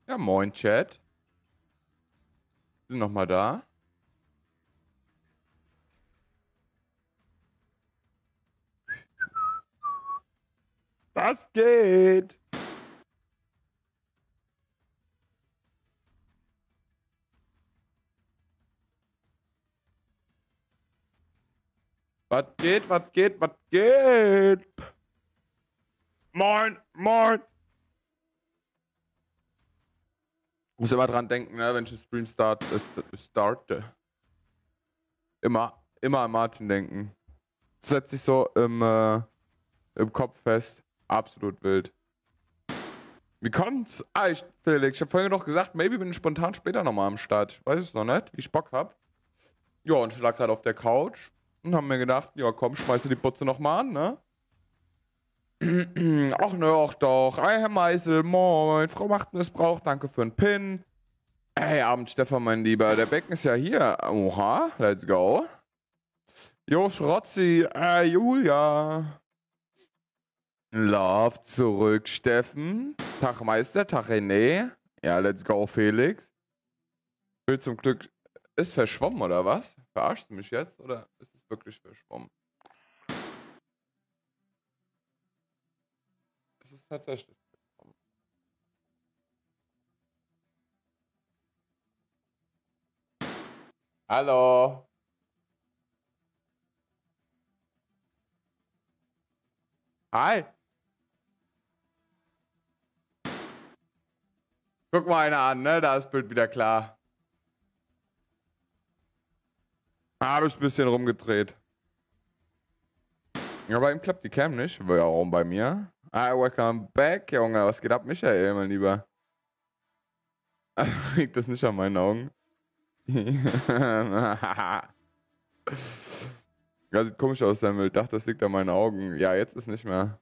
Ja, moin, Chat. Sind noch mal da? Was geht? Was geht? Was geht? Was geht? Moin, moin. Muss immer dran denken, ne, wenn ich den Stream starte. Immer an Martin denken. Das setzt sich so im Kopf fest. Absolut wild. Wie kommt's? Felix, ich hab vorhin noch gesagt, maybe bin ich spontan später nochmal am Start. Ich weiß es noch nicht, wie ich Bock hab. Ja, und ich lag gerade auf der Couch und hab mir gedacht, ja komm, schmeiße die Putze nochmal an, ne? Ach ne, ach doch. Hey, Herr Meisel, moin. Frau Machtmissbrauch, danke für den Pin. Hey, Abend, Stefan, mein Lieber. Der Becken ist ja hier. Oha, let's go. Jo, Schrotzi, Julia. Love zurück, Steffen. Tag Meister, Tag René. Ja, let's go, Felix. Bild zum Glück. Ist verschwommen, oder was? Verarschst du mich jetzt? Oder ist es wirklich verschwommen? Es ist tatsächlich verschwommen. Hallo. Hi. Guck mal einer an, ne? Da ist das Bild wieder klar. Habe ich ein bisschen rumgedreht. Ja, bei ihm klappt die Cam nicht. Warum bei mir? Welcome back, Junge. Was geht ab, Michael, mein Lieber? Liegt das nicht an meinen Augen? Ja, sieht komisch aus, dein Bild. Dachte, das liegt an meinen Augen. Ja, jetzt ist nicht mehr.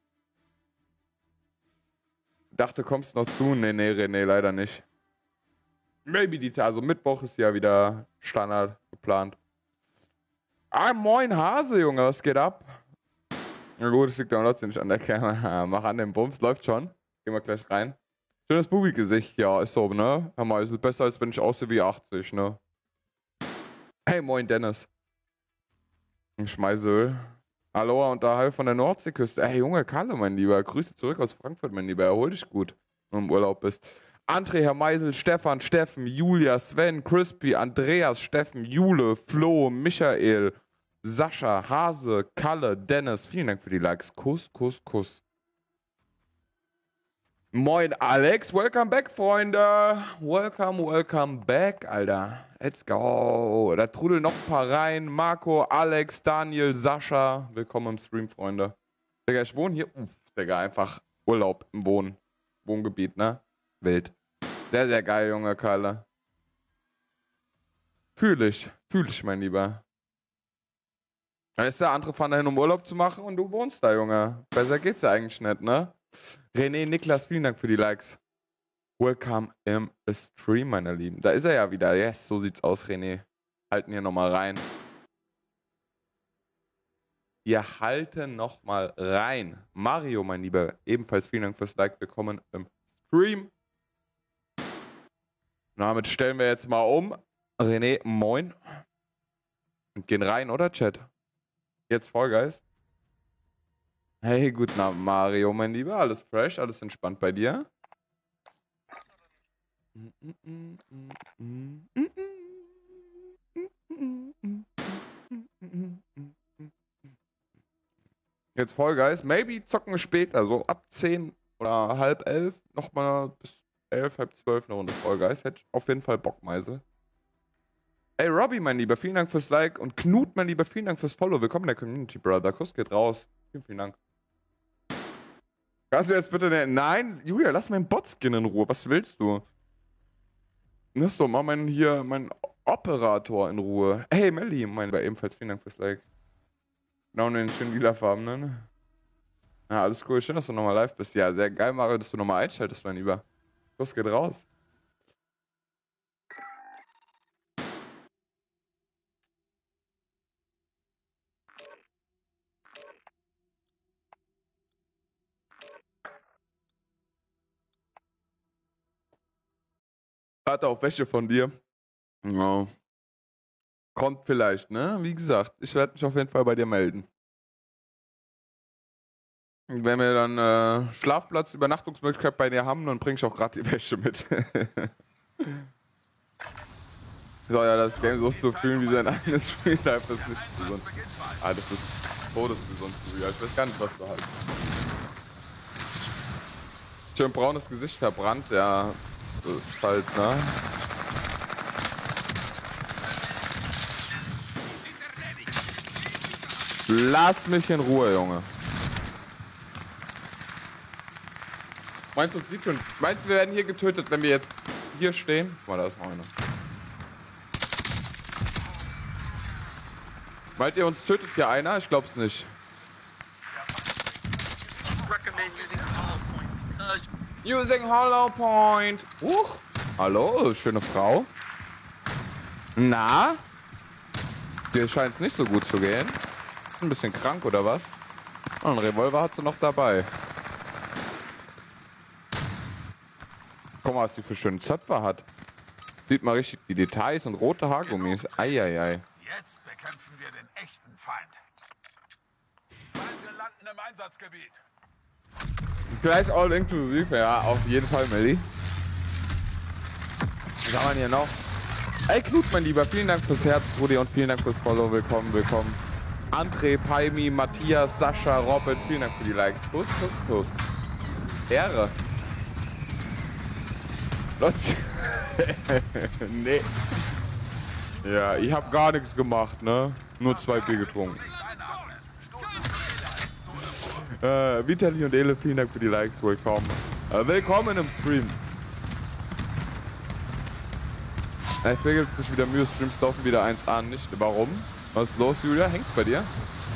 Dachte, kommst noch zu? Nee, René, leider nicht. Maybe die Tage. Also Mittwoch ist ja wieder Standard geplant. Moin Hase, Junge. Was geht ab? Na gut, es liegt ja trotzdem nicht an der Kamera. Mach an den Bums, läuft schon. Gehen wir gleich rein. Schönes Bubi-Gesicht, ja, ist so, ne? Hör mal, ist besser, als wenn ich aussehe wie 80, ne? Hey, moin Dennis. Schmeißel. Aloha und Ahoi von der Nordseeküste. Hey, Junge, Kalle, mein Lieber. Grüße zurück aus Frankfurt, mein Lieber. Erhol dich gut, wenn du im Urlaub bist. André, Herr Meisel, Stefan, Steffen, Julia, Sven, Crispy, Andreas, Steffen, Jule, Flo, Michael, Sascha, Hase, Kalle, Dennis. Vielen Dank für die Likes. Kuss, Kuss, Kuss. Moin Alex, welcome back, Freunde. Welcome back, Alter. Let's go. Da trudeln noch ein paar rein. Marco, Alex, Daniel, Sascha. Willkommen im Stream, Freunde. Digga, ich wohne hier. Digga, einfach Urlaub im Wohngebiet, ne? Wild. Sehr, sehr geil, Junge Kalle. Fühl ich, mein Lieber. Weißt du, andere fahren dahin, um Urlaub zu machen und du wohnst da, Junge. Besser geht's ja eigentlich nicht, ne? René, Niklas, vielen Dank für die Likes. Welcome im Stream, meine Lieben. Da ist er ja wieder. Yes, so sieht's aus, René. Halten hier nochmal rein. Wir halten nochmal rein. Mario, mein Lieber, ebenfalls vielen Dank fürs Like. Willkommen im Stream. Damit stellen wir jetzt mal um. René, moin. Und gehen rein, oder, Chat? Jetzt Vollgeist. Hey, guten Abend, Mario, mein Lieber. Alles fresh, alles entspannt bei dir? Jetzt Fall Guys. Maybe zocken wir später, so ab 10 oder halb 11 nochmal bis 11, halb 12 eine Runde Fall Guys. Hätte ich auf jeden Fall Bock, Meisel. Ey, Robbie, mein Lieber, vielen Dank fürs Like. Und Knut, mein Lieber, vielen Dank fürs Follow. Willkommen in der Community, Brother. Kuss geht raus. Vielen Dank. Kannst du jetzt bitte... Nein, Julia, lass meinen Bot-Skin in Ruhe. Was willst du? Lass doch mal meinen Operator in Ruhe. Hey, Melly, mein Lieber, ebenfalls vielen Dank fürs Like. Genau in den schönen lilafarbenen. Ja, alles cool. Schön, dass du nochmal live bist. Ja, sehr geil, Mario, dass du nochmal einschaltest, mein Lieber. Kuss geht raus. Hatte auch Wäsche von dir. Ja. Kommt vielleicht, ne? Wie gesagt, ich werde mich auf jeden Fall bei dir melden. Und wenn wir dann Schlafplatz, Übernachtungsmöglichkeit bei dir haben, dann bring ich auch gerade die Wäsche mit. So, ja, das Game so zu fühlen wie sein eigenes Real Life ist nicht gesund. Ah, das ist todesgesund, Julia. Ich weiß gar nicht, was du halt. Schön braunes Gesicht verbrannt, ja. Das ist halt, ne? Lass mich in Ruhe, Junge. Meinst du, wir werden hier getötet, wenn wir jetzt hier stehen? Guck mal, da ist noch einer. Meint ihr, uns tötet hier einer? Ich glaub's nicht. Using Hollow Point. Hallo, schöne Frau. Na? Dir scheint es nicht so gut zu gehen. Ist ein bisschen krank, oder was? Oh, einen Revolver hat sie noch dabei. Guck mal, was sie für schöne Zöpfe hat. Sieht mal richtig die Details und rote Haargummis. Eieiei. Jetzt bekämpfen wir den echten Feind. Feinde landen im Einsatzgebiet. Gleich all inklusiv, ja, auf jeden Fall, Melli. Was haben wir hier noch? Ey, Knut, mein Lieber, vielen Dank fürs Herz, Brudi, und vielen Dank fürs Follow. Willkommen, willkommen. André, Paimi, Matthias, Sascha, Robin, vielen Dank für die Likes. Kuss, Kuss, Kuss. Ehre. Leute. Nee. Ja, ich hab gar nichts gemacht, ne? Nur 2 Bier getrunken. Vitali und Ele, vielen Dank für die Likes. Willkommen. Willkommen im Stream. Ich will jetzt nicht wieder Mühe, Streams laufen wieder 1 an. Nicht? Warum? Was ist los, Julia? Hängt's bei dir?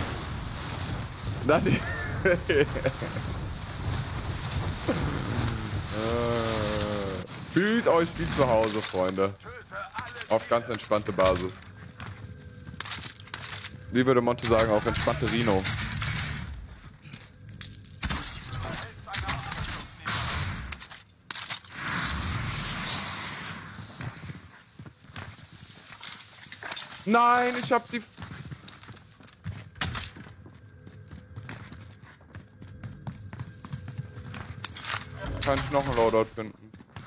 Fühlt euch wie zu Hause, Freunde. Auf ganz entspannte Basis. Wie würde Monte sagen, auf entspannte Rino. Nein, ich hab die... Kann ich noch einen Loadout finden?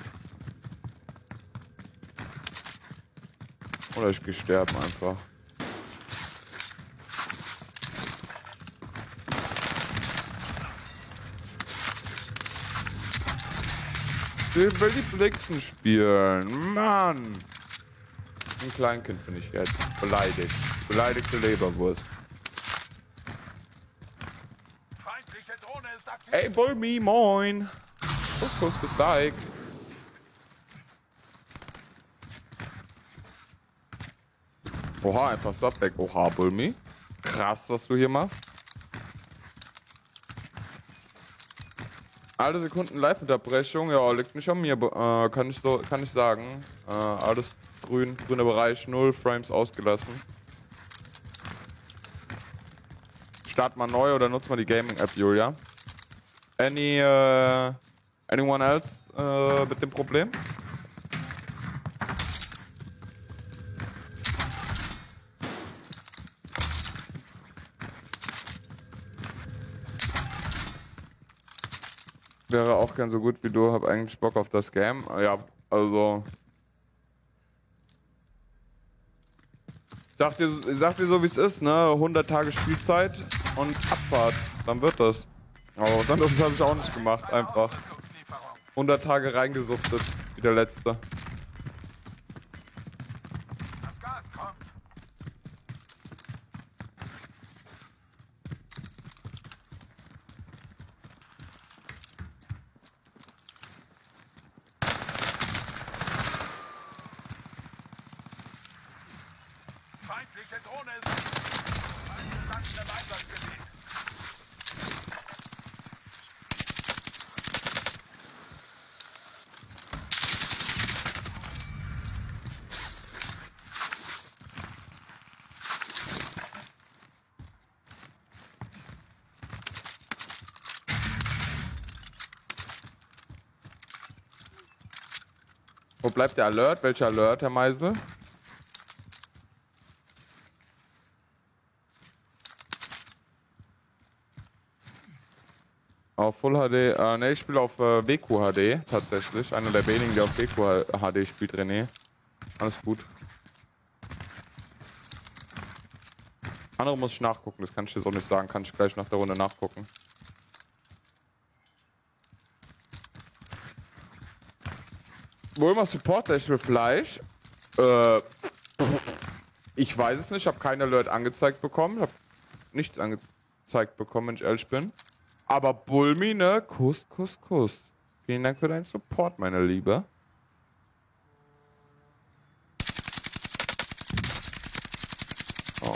Oder ich geh sterben einfach. Ich will die Blixen spielen. Mann. Ein Kleinkind bin ich jetzt. Beleidigt. Beleidigte Leberwurst. Feindliche Drohne ist aktiv. Ey, Bulmi, moin. Kuss, Kuss, bis Like. Oha, einfach Swap weg. Oha, Bulmi. Krass, was du hier machst. Alle Sekunden Live-Unterbrechung. Ja, liegt nicht an mir. Kann ich sagen. Alles grüner Bereich, 0 Frames ausgelassen. Start mal neu oder nutzt mal die Gaming-App, Julia. Anyone else mit dem Problem? Wäre auch gern so gut wie du, hab eigentlich Bock auf das Game. Ja, also... Ich sag dir so wie es ist, ne? 100 Tage Spielzeit und Abfahrt. Dann wird das. Aber was anderes habe ich auch nicht gemacht, einfach. 100 Tage reingesuchtet, wie der letzte. Das Gas kommt. Feindliche Drohne ist. Feinde landen im Einsatzgebiet. bleibt der Alert? Welcher Alert, Herr Meisel? Auf Full HD, ne, ich spiele auf WQ HD tatsächlich. Einer der wenigen, der auf WQ HD spielt, René. Alles gut. Andere muss ich nachgucken, das kann ich dir so nicht sagen. Kann ich gleich nach der Runde nachgucken. Wo immer Supporter, ich will Fleisch. Ich weiß es nicht, ich habe keinen Alert angezeigt bekommen. Ich habe nichts angezeigt bekommen, wenn ich ehrlich bin. Aber Bulmi, ne? Kuss, Kuss, Kuss. Vielen Dank für deinen Support, meine Liebe. Oh.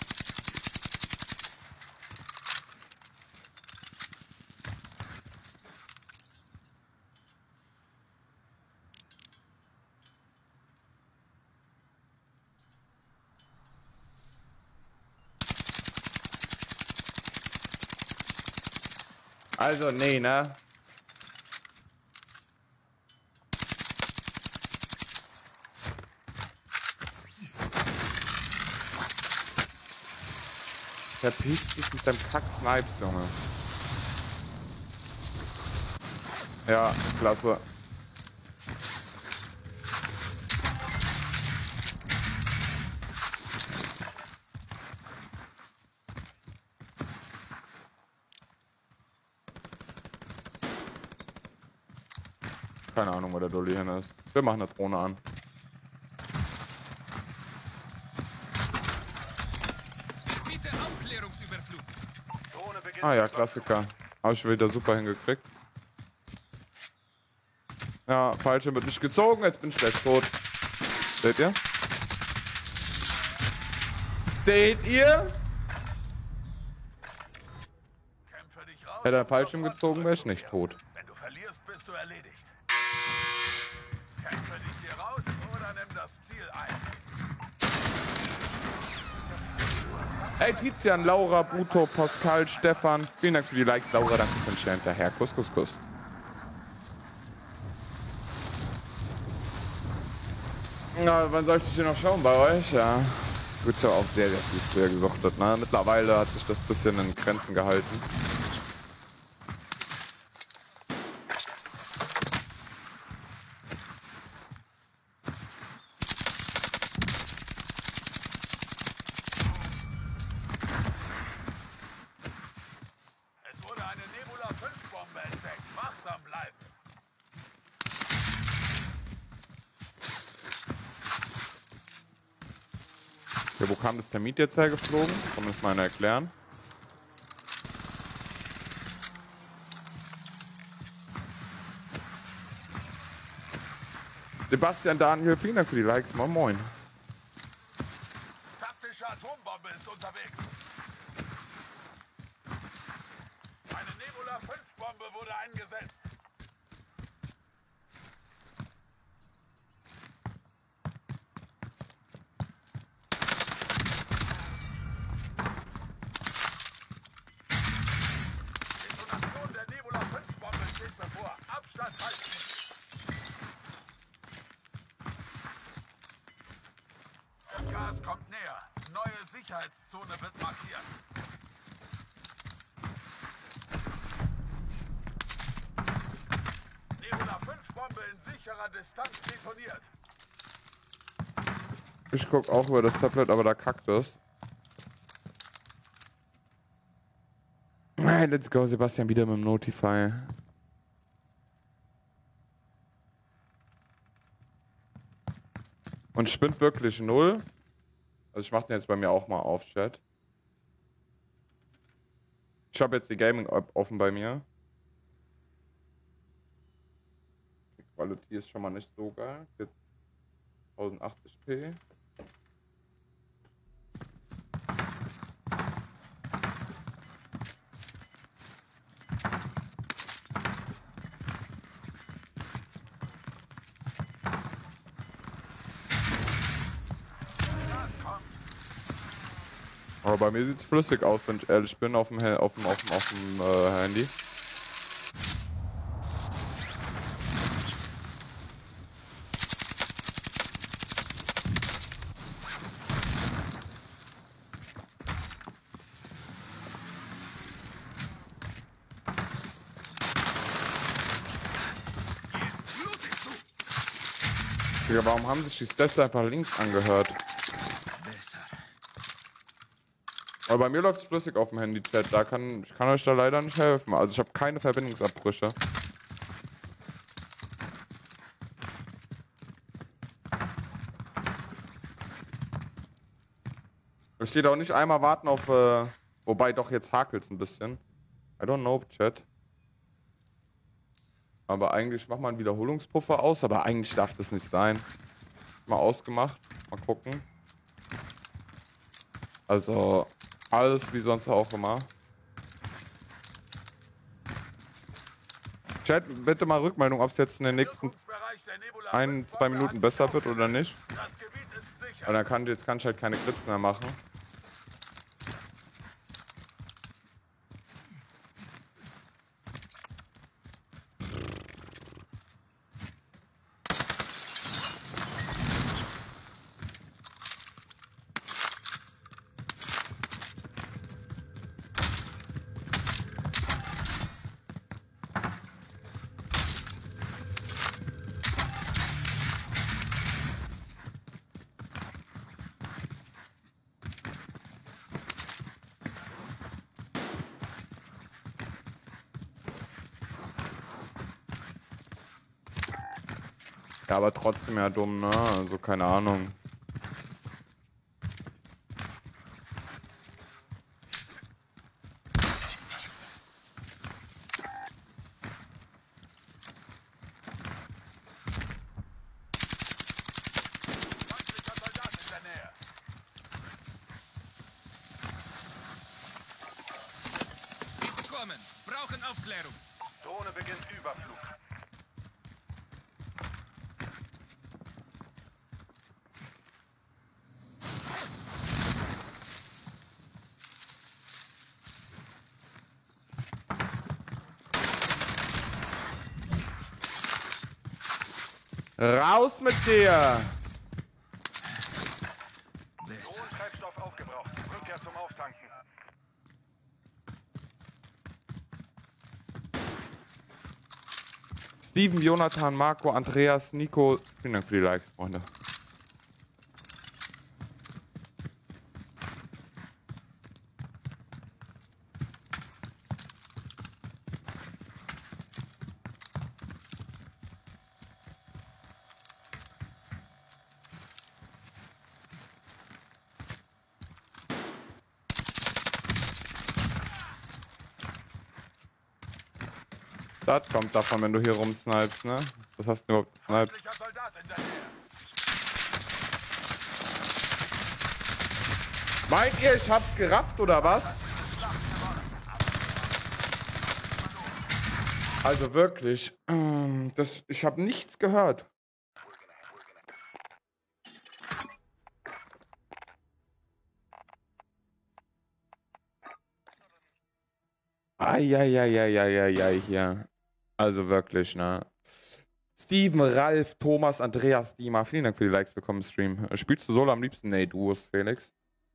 Also, nee, ne? Verpiss dich mit deinem Kack-Snipes, Junge. Ja, klasse. Keine Ahnung, wo der Dolly hin ist. Wir machen eine Drohne an. Ah ja, Klassiker. Habe ich wieder super hingekriegt. Ja, Fallschirm wird nicht gezogen, jetzt bin ich gleich tot. Seht ihr? Seht ihr? Hätte er Fallschirm gezogen, wäre ich nicht tot. Wenn du verlierst, bist du erledigt. Kämpfe dich hier raus oder nimm das Ziel ein. Hey Tizian, Laura, Buto, Pascal, Stefan. Vielen Dank für die Likes, Laura. Danke für den Stern hinterher. Kuss, Kuss, Kuss. Na, wann soll ich das hier noch schauen bei euch? Ja. Wird ja auch sehr, sehr viel früher gesuchtet, ne? Mittlerweile hat sich das bisschen in Grenzen gehalten. Es wurde eine Nebula 5 Bombe entdeckt. Wachsam bleiben. Ja, wo kam das Termit jetzt hergeflogen? Kann mir das mal einer erklären? Sebastian, Daniel, vielen Dank für die Likes. Moin, moin. Taktische Atombombe ist unterwegs. Eine Nebula 5 Bombe wurde eingesetzt. Detonation der Nebula 5 Bombe steht bevor. Abstand halten. Das Gas kommt näher. Neue Sicherheitszone wird markiert. Nebula 5 Bombe in sicherer Distanz detoniert. Ich guck auch über das Tablet, aber da kackt es. Hey, let's go, Sebastian, wieder mit dem Notify. Und spinnt wirklich 0. Also ich mach den jetzt bei mir auch mal auf, Chat. Ich habe jetzt die Gaming-App offen bei mir. Die Quality ist schon mal nicht so geil. 1080p. Aber bei mir sieht es flüssig aus, wenn ich ehrlich bin, auf dem Handy. Digga, warum haben sich die Steps einfach links angehört? Aber bei mir läuft es flüssig auf dem Handy-Chat. Ich kann euch da leider nicht helfen. Also ich habe keine Verbindungsabbrüche. Ich stehe da auch nicht einmal warten auf, wobei doch jetzt hakelt es ein bisschen. I don't know, Chat. Aber eigentlich macht man einen Wiederholungspuffer aus, aber eigentlich darf das nicht sein. Mal ausgemacht. Mal gucken. Also, alles wie sonst auch immer. Chat, bitte mal Rückmeldung, ob es jetzt in den nächsten 1-2 Minuten besser wird oder nicht. Und dann kann ich halt keine Clips mehr machen. Ja, aber trotzdem ja dumm, ne? Also keine Ahnung. Brauchen Aufklärung. Drohne beginnt Überflug. Raus mit dir! Treibstoff aufgebraucht. Rückkehr zum Auftanken. Steven, Jonathan, Marco, Andreas, Nico. Vielen Dank für die Likes, Freunde. Das kommt davon, wenn du hier rumsnipest, ne? Was hast du überhaupt gesniped? Meint ihr, ich hab's gerafft oder was? Also wirklich, ich habe nichts gehört. Eieieiei hier. Also wirklich, ne? Steven, Ralf, Thomas, Andreas, Dima, vielen Dank für die Likes, willkommen im Stream. Spielst du Solo am liebsten? Nee, Duos, Felix.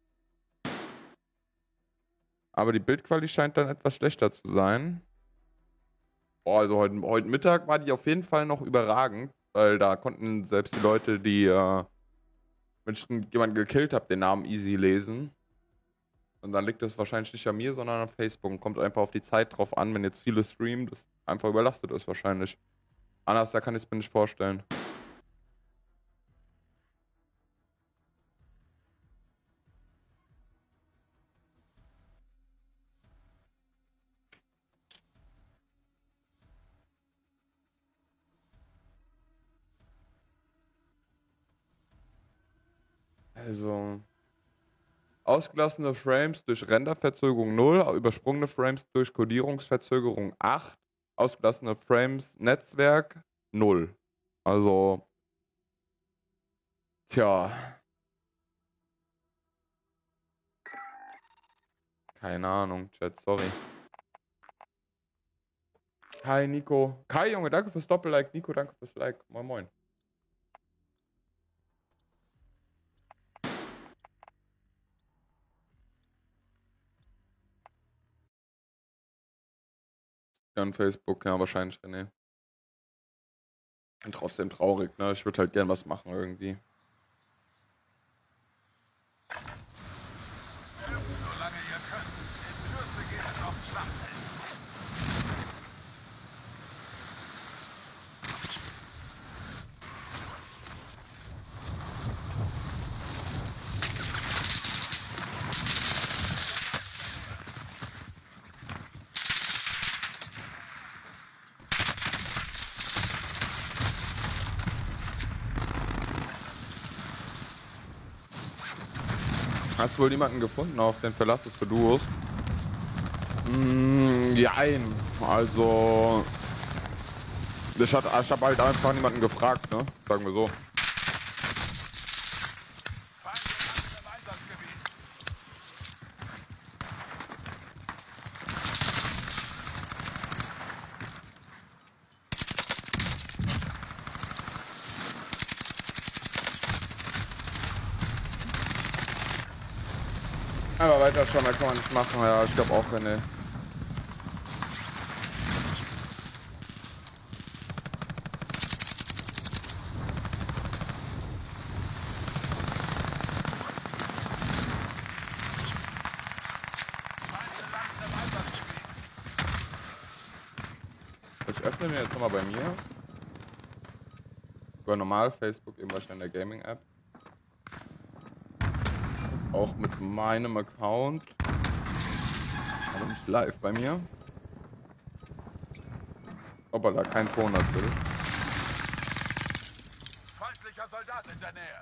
Aber die Bildqualität scheint dann etwas schlechter zu sein. Boah, also heute Mittag war die auf jeden Fall noch überragend, weil da konnten selbst die Leute, die, wenn ich jemanden gekillt habe, den Namen easy lesen. Und dann liegt es wahrscheinlich nicht an mir, sondern an Facebook. Kommt einfach auf die Zeit drauf an, wenn jetzt viele streamen, das einfach überlastet ist wahrscheinlich. Anders, da kann ich es mir nicht vorstellen. Also, ausgelassene Frames durch Renderverzögerung 0, übersprungene Frames durch Codierungsverzögerung 8, ausgelassene Frames Netzwerk 0. Also, tja. Keine Ahnung, Chat, sorry. Kai, Nico. Kai, Junge, danke fürs Doppel-Like. Nico, danke fürs Like. Moin, moin. An Facebook, ja, wahrscheinlich, René. bin trotzdem traurig, ne? Ich würde halt gern was machen irgendwie. Solange ihr könnt. In Kürze geht es aufs Schlachtfeld. Hast du wohl niemanden gefunden, auf den Verlass für Duos? Jein. Also. Ich hab halt einfach niemanden gefragt, ne? Sagen wir so. Feinde landen im Einsatzgebiet. Aber weiter schon, da kann man nicht machen. Ja, ich glaube auch, René. Feinde landen im Einsatzgebiet. Ich öffne mir jetzt nochmal bei mir. Über normal Facebook, eben wahrscheinlich in der Gaming-App. Auch mit meinem Account. Aber nicht live bei mir. Aber da kein Ton natürlich. Feindlicher Soldat in der Nähe.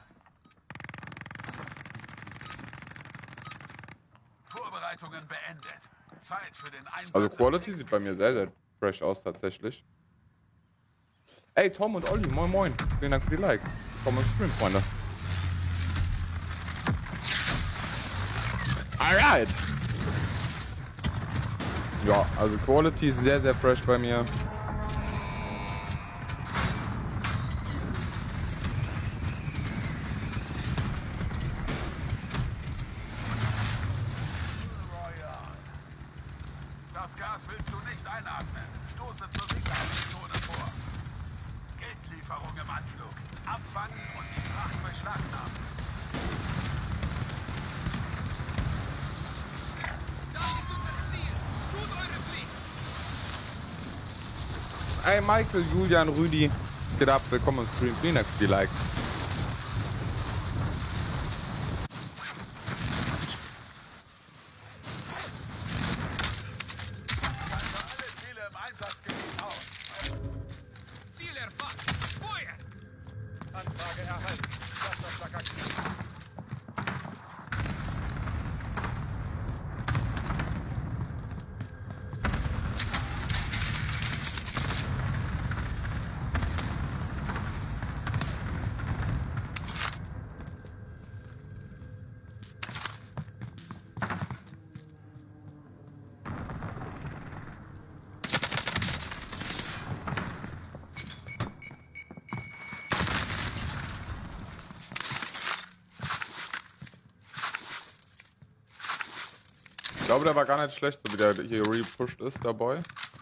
Vorbereitungen beendet. Zeit für den Einsatz. Also Quality sieht bei mir sehr, sehr fresh aus tatsächlich. Ey, Tom und Olli, moin moin. Vielen Dank für die Likes. Komm ins Stream, Freunde. Alright. Ja, also Quality ist sehr, sehr fresh bei mir. Das Gas willst du nicht einatmen. Stoße zur Sicherheitszone vor. Geldlieferung im Anflug. Abfangen und die Fracht beschlagnahmen. Das ist unser Ziel. Tut eure Pflicht. Ey, Michael, Julian, Rüdi. Was geht ab? Willkommen im Stream. Vielen Dank für die Likes. Schalte alle Ziele im Einsatzgebiet aus. Ziel erfasst. Feuer. Anfrage erhalten. Clusterschlag aktiv. Ich glaube, der war gar nicht schlecht, so wie der hier repusht ist, der Boy.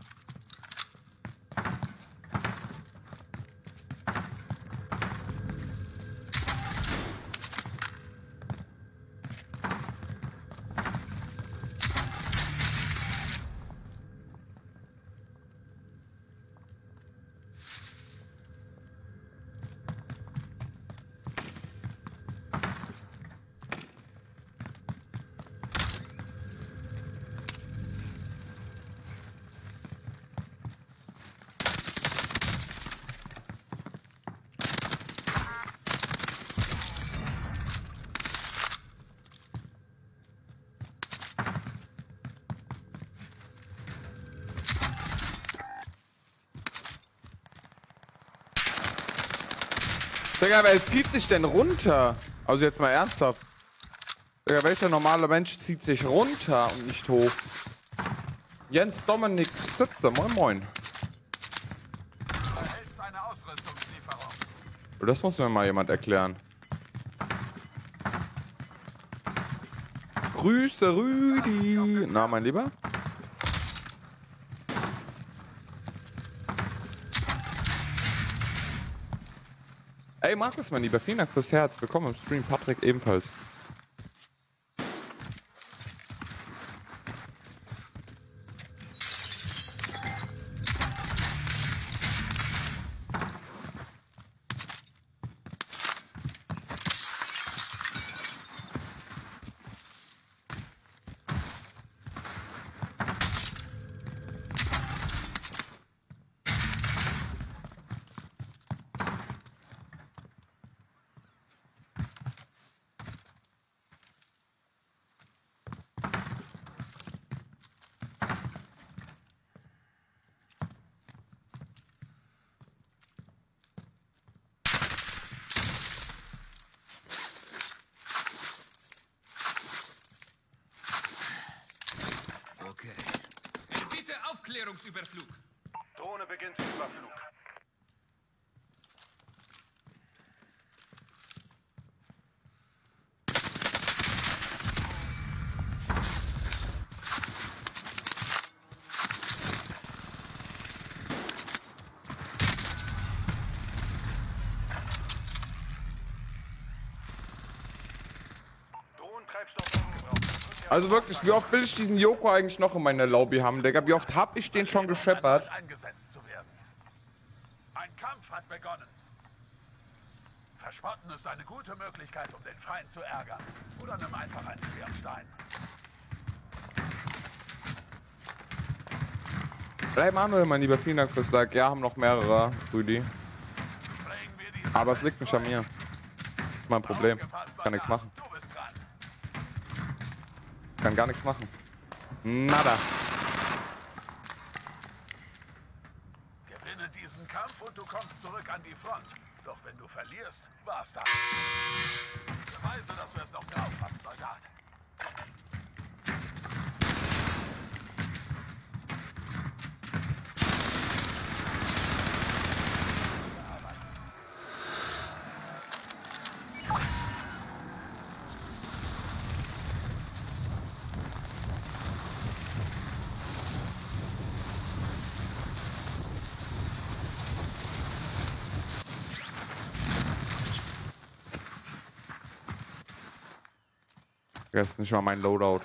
Digga, wer zieht sich denn runter? Also jetzt mal ernsthaft. Digga, welcher normale Mensch zieht sich runter und nicht hoch? Jens Dominik Zitze, moin moin. Erhältst eine Ausrüstungslieferung. Das muss mir mal jemand erklären. Grüße Rüdi. Na, mein Lieber? Ey, Markus, mein Lieber, vielen Dank fürs Herz. Willkommen im Stream. Patrick ebenfalls. Okay. Bitte Aufklärungsüberflug. Drohne beginnt Überflug. Also wirklich, wie oft will ich diesen Joko eigentlich noch in meiner Lobby haben, Digga? Wie oft hab ich den schon gescheppert? Eingesetzt zu werden. Ein Kampf hat begonnen. Verspotten ist eine gute Möglichkeit, um den Feind zu ärgern. Oder nimm einfach einen schweren Stein. Hey Manuel, mein Lieber, vielen Dank fürs Like. Ja, haben noch mehrere, Rüdi. Aber es liegt nicht an mir. Das ist mein Problem. Kann nichts machen. Kann gar nichts machen. Nada. Gewinne diesen Kampf und du kommst zurück an die Front. Doch wenn du verlierst, war's das. Beweise, dass du es noch drauf hast, Soldat. Das ist nicht mal mein Loadout.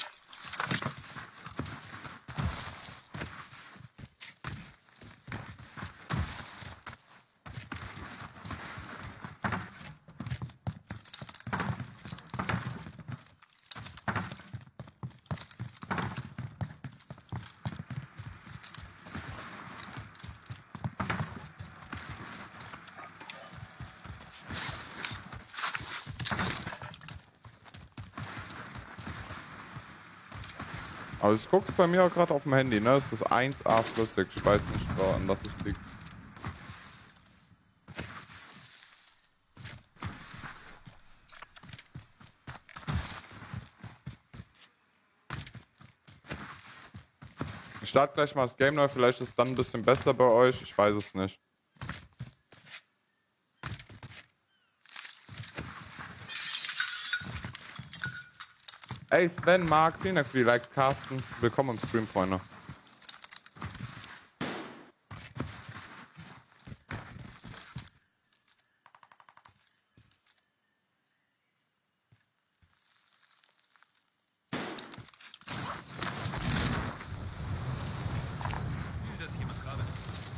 Also ich guck's bei mir auch gerade auf dem Handy, ne? Es ist 1A flüssig. Ich weiß nicht, an was es liegt. Ich starte gleich mal das Game neu, vielleicht ist es dann ein bisschen besser bei euch, ich weiß es nicht. Ey Sven, Marc, vielen Dank für die Likes, Carsten. Willkommen im Stream, Freunde. Will das jemand gerade?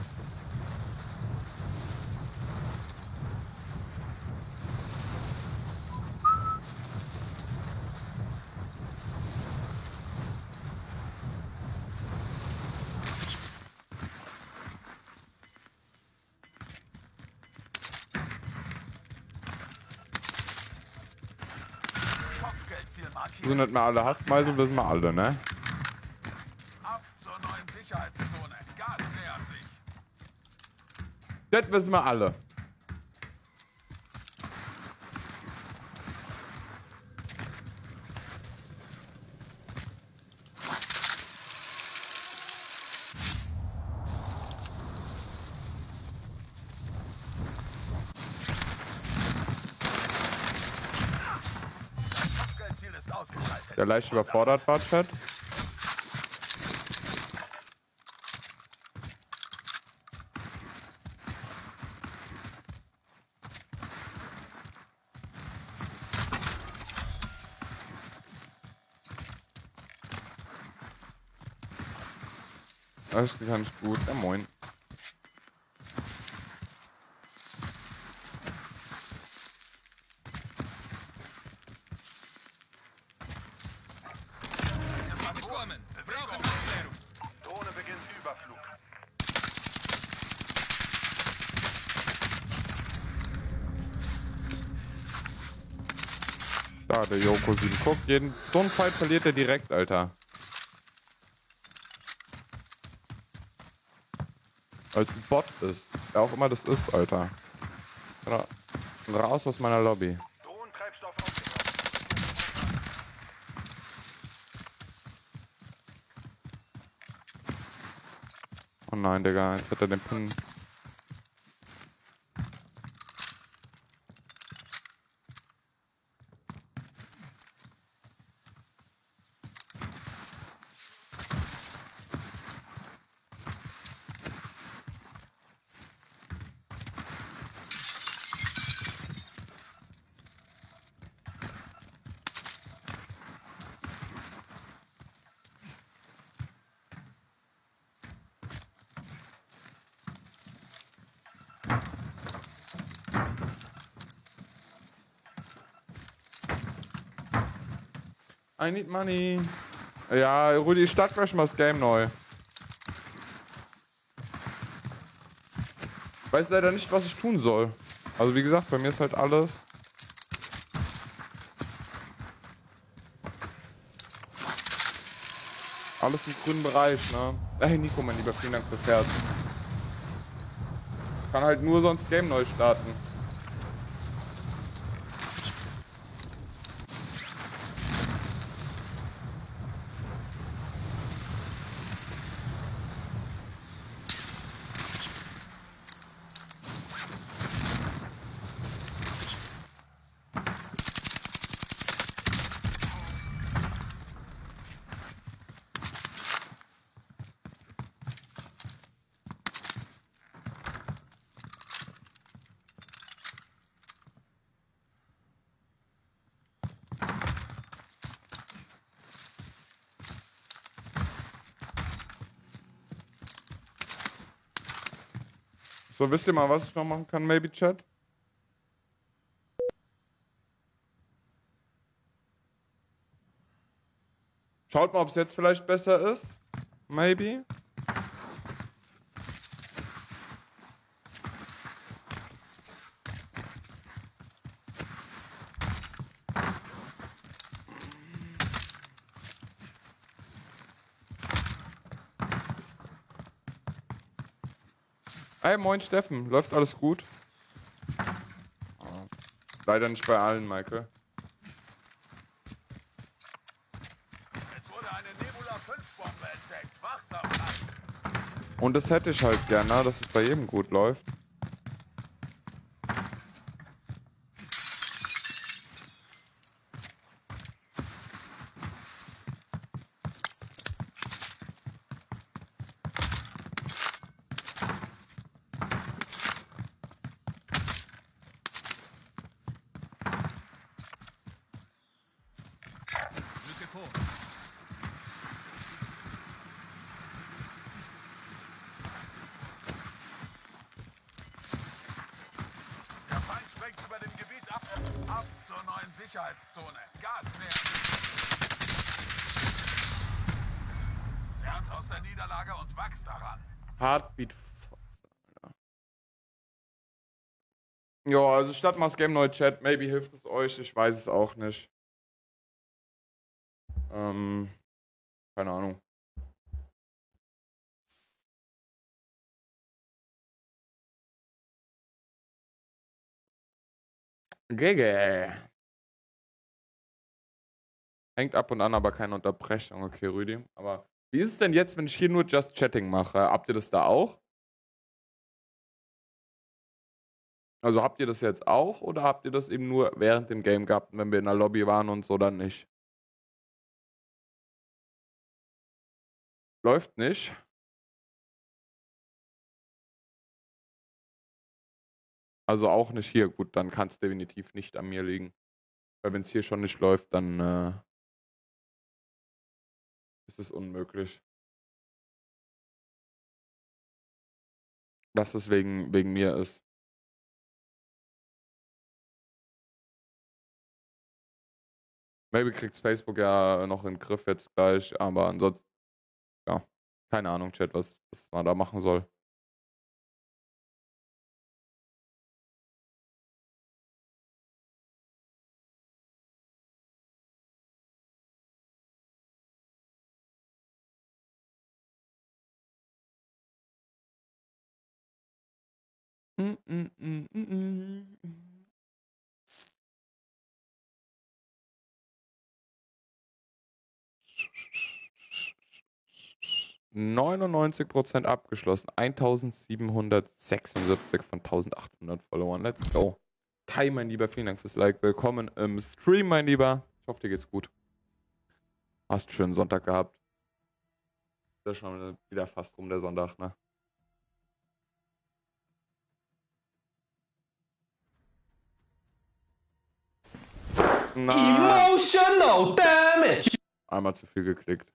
Kopfgeldziel markiert. So nicht mehr alle Hassmeise, wissen wir alle, ne? Ab zur neuen Sicherheitszone. Gas nähert sich. Das wissen wir alle. Kopfgeldziel ist ausgeschaltet. Der leicht überfordert war, Chat. Das kann ich gut. Ja, moin. Bekommen. Brauchen Aufklärung. Drohne beginnt Überflug. Da, der Yoko 7. Guck, so einen Fight verliert er direkt, Alter. Weil es ein Bot ist. Wer auch immer das ist, Alter. Raus aus meiner Lobby. Drohnentreibstoff aufgenommen. Oh nein, Digga. Jetzt hat er den Pin. I need money. Ja, Rudi, startcrash mal das Game neu. Ich weiß leider nicht, was ich tun soll. Also wie gesagt, bei mir ist halt alles. Alles im grünen Bereich, ne? Hey Nico, mein Lieber, vielen Dank fürs Herz. Ich kann halt nur sonst Game neu starten. So, wisst ihr mal, was ich noch machen kann, maybe, Chat? Schaut mal, ob es jetzt vielleicht besser ist. Maybe. Hey, moin Steffen. Läuft alles gut? Leider nicht bei allen, Michael. Es wurde eine Nebula 5 Bombe entdeckt. Wachsam bleiben. Und das hätte ich halt gerne, dass es bei jedem gut läuft. Lücke vor. Der Feind sprengt über dem Gebiet ab. Ab zur neuen Sicherheitszone. Gas mehr. Lernt aus der Niederlage und wachst daran. Heartbeat. Ja, also statt mal das Game neu Chat, maybe hilft es euch, ich weiß es auch nicht. Keine Ahnung. GG. Hängt ab und an, aber keine Unterbrechung. Okay, Rüdi. Aber wie ist es denn jetzt, wenn ich hier nur Just Chatting mache? Habt ihr das da auch? Also habt ihr das jetzt auch oder habt ihr das eben nur während dem Game gehabt, wenn wir in der Lobby waren und so dann nicht? Läuft nicht. Also auch nicht hier. Gut, dann kann es definitiv nicht an mir liegen. Weil wenn es hier schon nicht läuft, dann ist es unmöglich. dass es wegen mir ist. Maybe kriegt's Facebook ja noch in den Griff jetzt gleich, aber ansonsten, ja, keine Ahnung, Chat, was man da machen soll. Mm, mm, mm, mm, mm, mm. 99% abgeschlossen. 1776 von 1800 Followern. Let's go. Kai, mein Lieber, vielen Dank fürs Like. Willkommen im Stream, mein Lieber. Ich hoffe, dir geht's gut. Hast einen schönen Sonntag gehabt. Das ist schon wieder fast rum, der Sonntag, ne? Nein. Emotional damage. Einmal zu viel geklickt.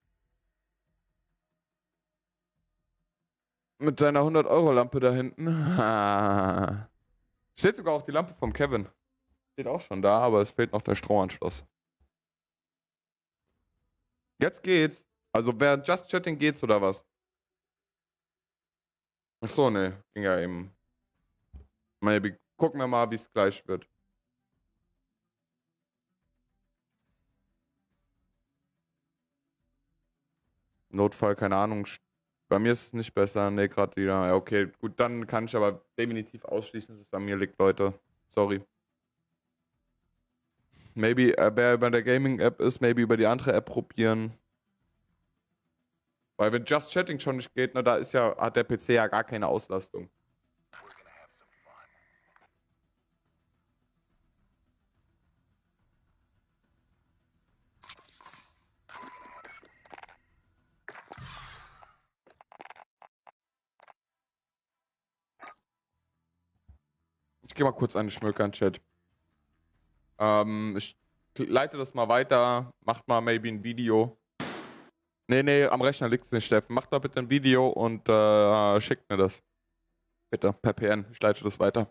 Mit deiner 100-Euro-Lampe da hinten. Steht sogar auch die Lampe vom Kevin. Steht auch schon da, aber es fehlt noch der Stromanschluss. Jetzt geht's. Also während Just Chatting geht's oder was? Achso, ne. Ging ja eben. Maybe. Gucken wir mal, wie es gleich wird. Notfall, keine Ahnung. Bei mir ist es nicht besser. Ne, gerade wieder. Ja, okay, gut, dann kann ich aber definitiv ausschließen, dass es an mir liegt, Leute. Sorry. Maybe, wer über der Gaming-App ist, maybe über die andere App probieren. Weil wenn Just Chatting schon nicht geht, ne, da ist ja, hat der PC ja gar keine Auslastung. Ich gehe mal kurz an den Schmökern-Chat. Ich leite das mal weiter. Macht mal maybe ein Video. Nee, am Rechner liegt es nicht, Steffen. Macht mal bitte ein Video und schickt mir das. Bitte, per PN. Ich leite das weiter.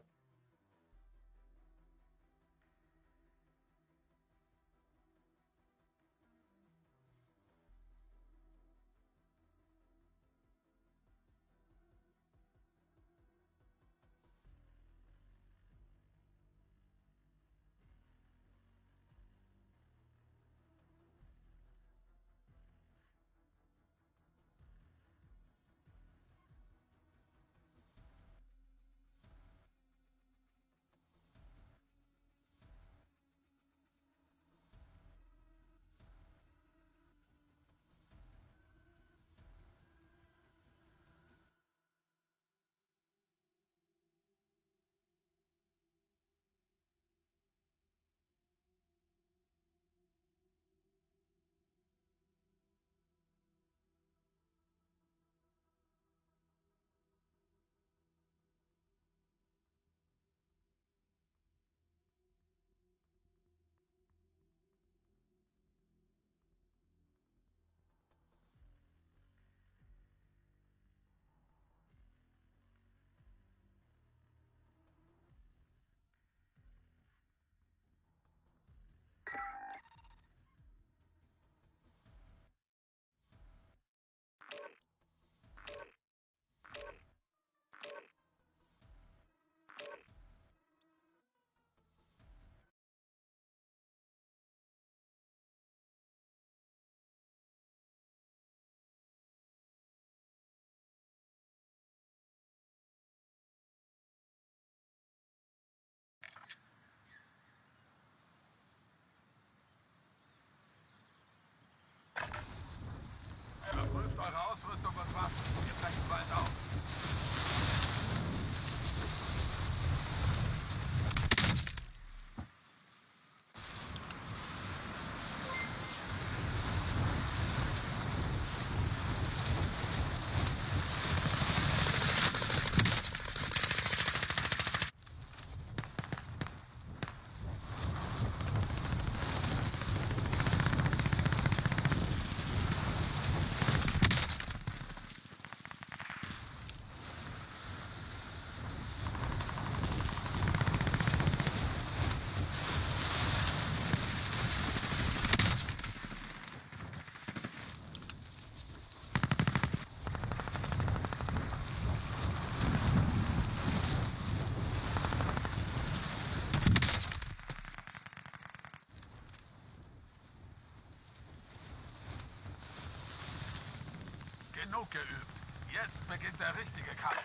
genug geübt. Jetzt beginnt der richtige Kampf.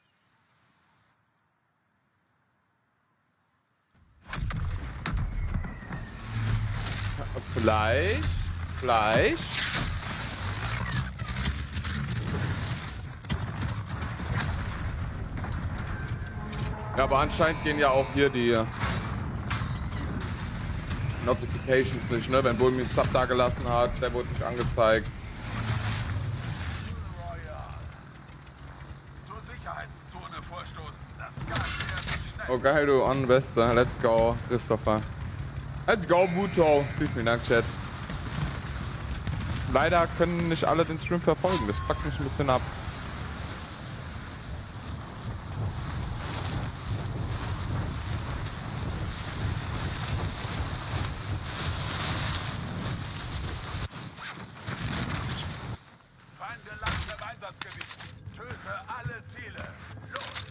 Vielleicht. Ja, aber anscheinend gehen ja auch hier die Notifications nicht, ne? Wenn Bull mir einen Sub da gelassen hat, der wurde nicht angezeigt. Zur Sicherheitszone vorstoßen. Das Gas wird schnell. Oh geil, du on Beste. Let's go, Christopher. Let's go, Buto. Vielen Dank, Chat. Leider können nicht alle den Stream verfolgen. Das fuckt mich ein bisschen ab. Feinde landen im Einsatzgebiet. Töte alle Ziele. Los!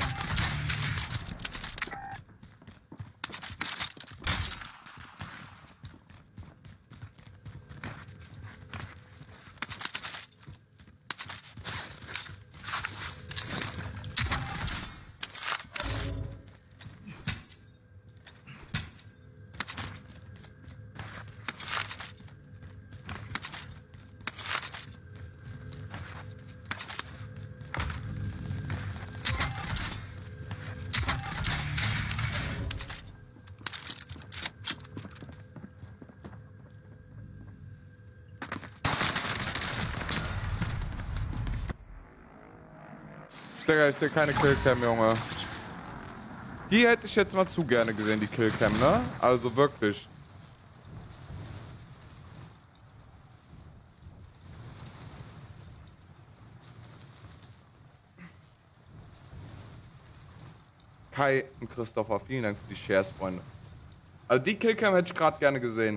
Digga, ich sehe keine Killcam, Junge. Die hätte ich jetzt mal zu gerne gesehen, die Killcam, ne? Also wirklich. Kai und Christopher, vielen Dank für die Shares, Freunde. Also die Killcam hätte ich gerade gerne gesehen.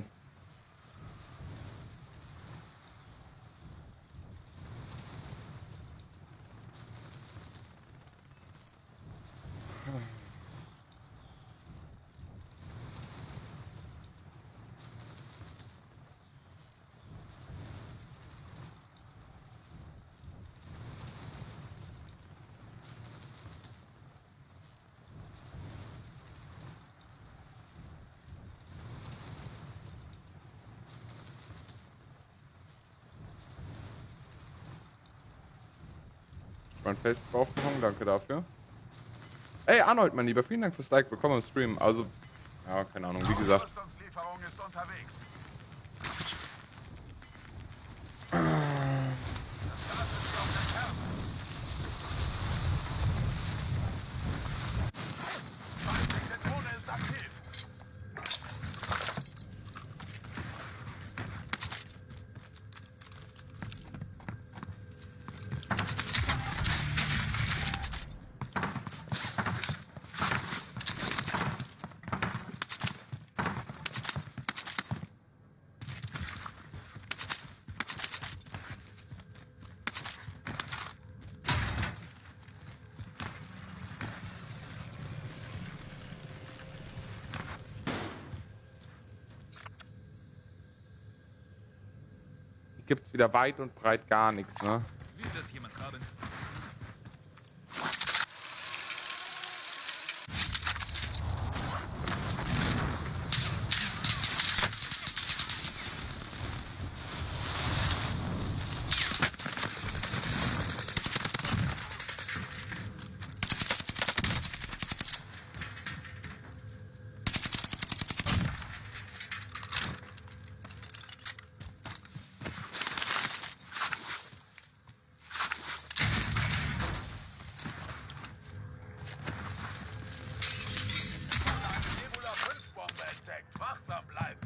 Mein Facebook aufgehangen, danke dafür. Ey, Arnold, mein Lieber, vielen Dank fürs Like, willkommen im Stream. Also, ja, keine Ahnung, wie gesagt. Rüstungslieferung ist unterwegs. Das Gas ist auf den Fersen. Feindliche Drohne ist aktiv. Gibt's wieder weit und breit gar nichts, ne? Will das jemand haben? Nebula 5 Bombe entdeckt. Wachsam bleiben.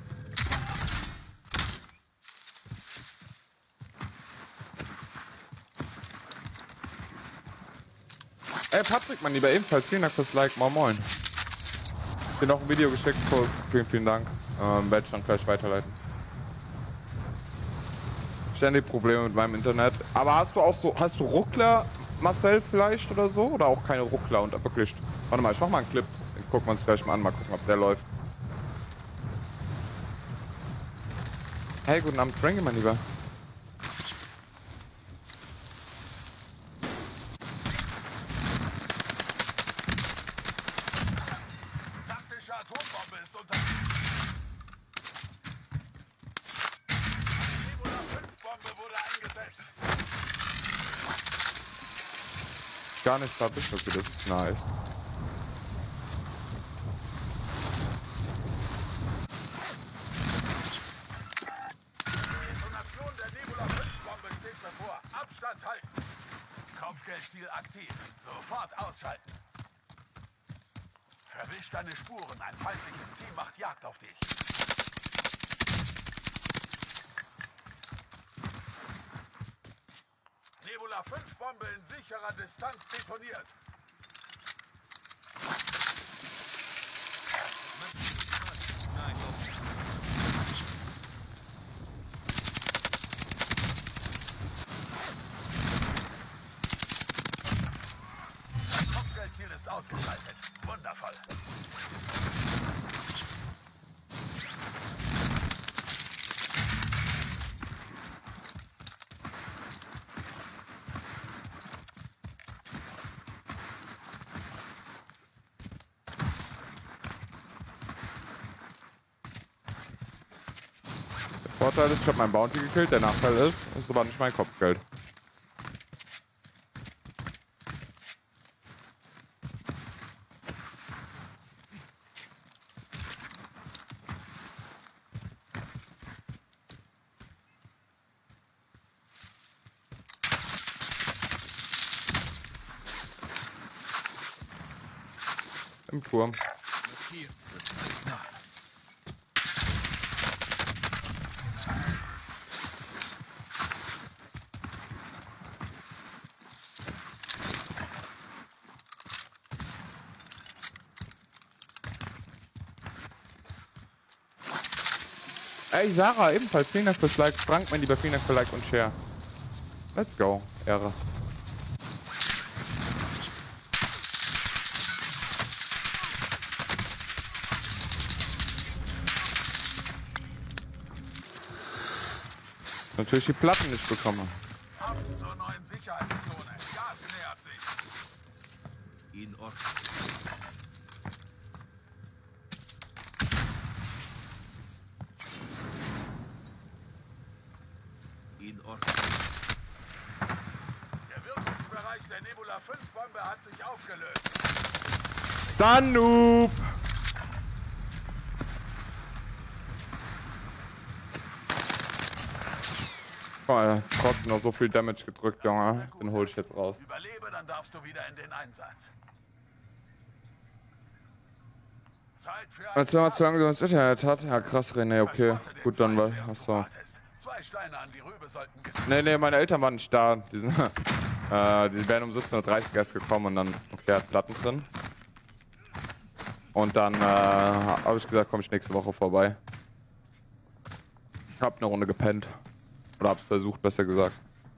Ey, Patrick, mein Lieber, ebenfalls vielen Dank fürs Like, moin moin. Ich dir noch ein Video geschickt, Kurs. Vielen Dank. Werde ich dann gleich weiterleiten. Ständig Probleme mit meinem Internet. Aber hast du auch so, hast du Ruckler, Marcel, vielleicht oder so? Oder auch keine Ruckler und wirklich. Warte mal, ich mach mal einen Clip. Den gucken wir uns gleich mal an, mal gucken, ob der läuft. Hey, guten Abend, Frankie, mein Lieber. gar nicht da bist. Okay, das ist nice. Detonation der Nebula 5-Bombe steht bevor. Abstand halten. Kopfgeldziel aktiv. Sofort ausschalten. Verwisch deine Spuren. Ein feindliches Team macht Jagd auf dich. Nebula 5-Bombe in sicherer Distanz detoniert. Das Kopfgeldziel ist ausgeschaltet. Wundervoll. Der Vorteil ist, ich habe meinen Bounty gekillt. Der Nachteil ist aber nicht mein Kopfgeld. Im Turm. Ey, Sarah, ebenfalls. Vielen Dank fürs Like. Frank, mein lieber, vielen Dank für Like und Share. Let's go. Ehre. Natürlich die Platten nicht bekommen. Ab zur neuen Sicherheitszone. Gas nähert sich. In Ordnung. In Ordnung. Der Wirkungsbereich der Nebula 5-Bombe hat sich aufgelöst. Stun Noob! Oh, trotzdem noch so viel Damage gedrückt, Junge. Den hol ich jetzt raus. Überlebe, dann darfst du wieder in den Einsatz. Zeit für Als wenn man zu lange das Internet hat. Ja, krass, René, okay. Gut, dann war. Achso. 2 Steine an die Rübe sollten Nee, meine Eltern waren nicht da. Die, sind, die wären um 17:30 Uhr erst gekommen und dann, okay, hat Platten drin. Und dann habe ich gesagt, komme ich nächste Woche vorbei. Ich habe eine Runde gepennt. Oder hab's versucht, besser gesagt.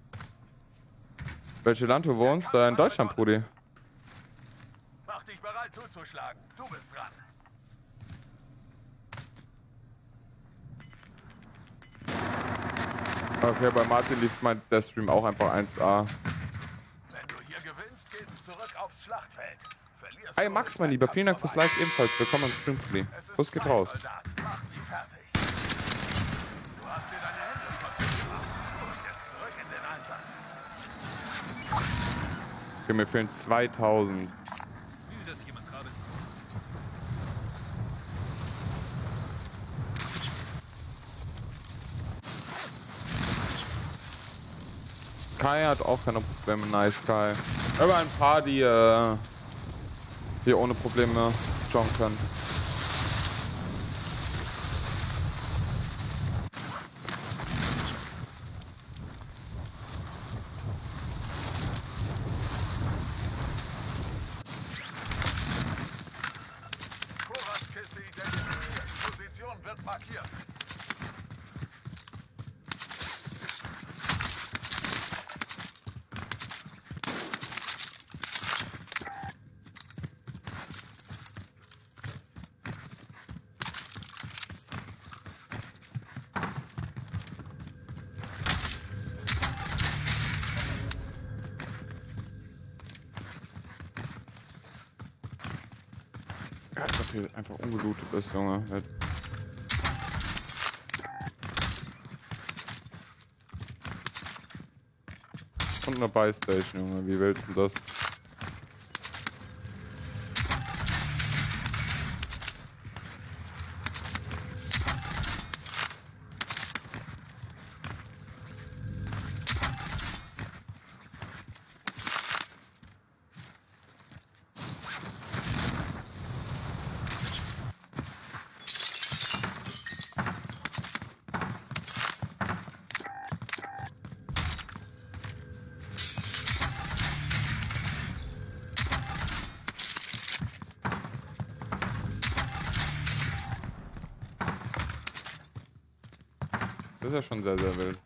Welche Land du wohnst? In Deutschland, Brudi. Mach dich bereit zuzuschlagen. Du bist dran. Okay, bei Martin lief der Stream auch einfach 1A. Wenn du hier gewinnst, geht's zurück aufs Schlachtfeld. Verlierst Hey du, Max, ist mein dein Lieber, Kampf vielen Dank fürs vorbei. Like ebenfalls. Willkommen im Stream, Brudi. Es ist Kuss geht Zeit, raus. Soldat. Mach sie fertig. Du hast dir deine Hände schmutzig gemacht. Und jetzt zurück in den Einsatz. Okay, mir fehlen 2000. Will das jemand gerade? Kai hat auch keine Probleme. Nice, Kai. Aber ein paar, die hier ohne Probleme schauen können. Vorratskiste identifiziert. Position wird markiert. Ja, dass hier einfach ungelootet ist, Junge. Und eine Buy Station, Junge. Wie willst du das? Das ist ja schon sehr, sehr wild.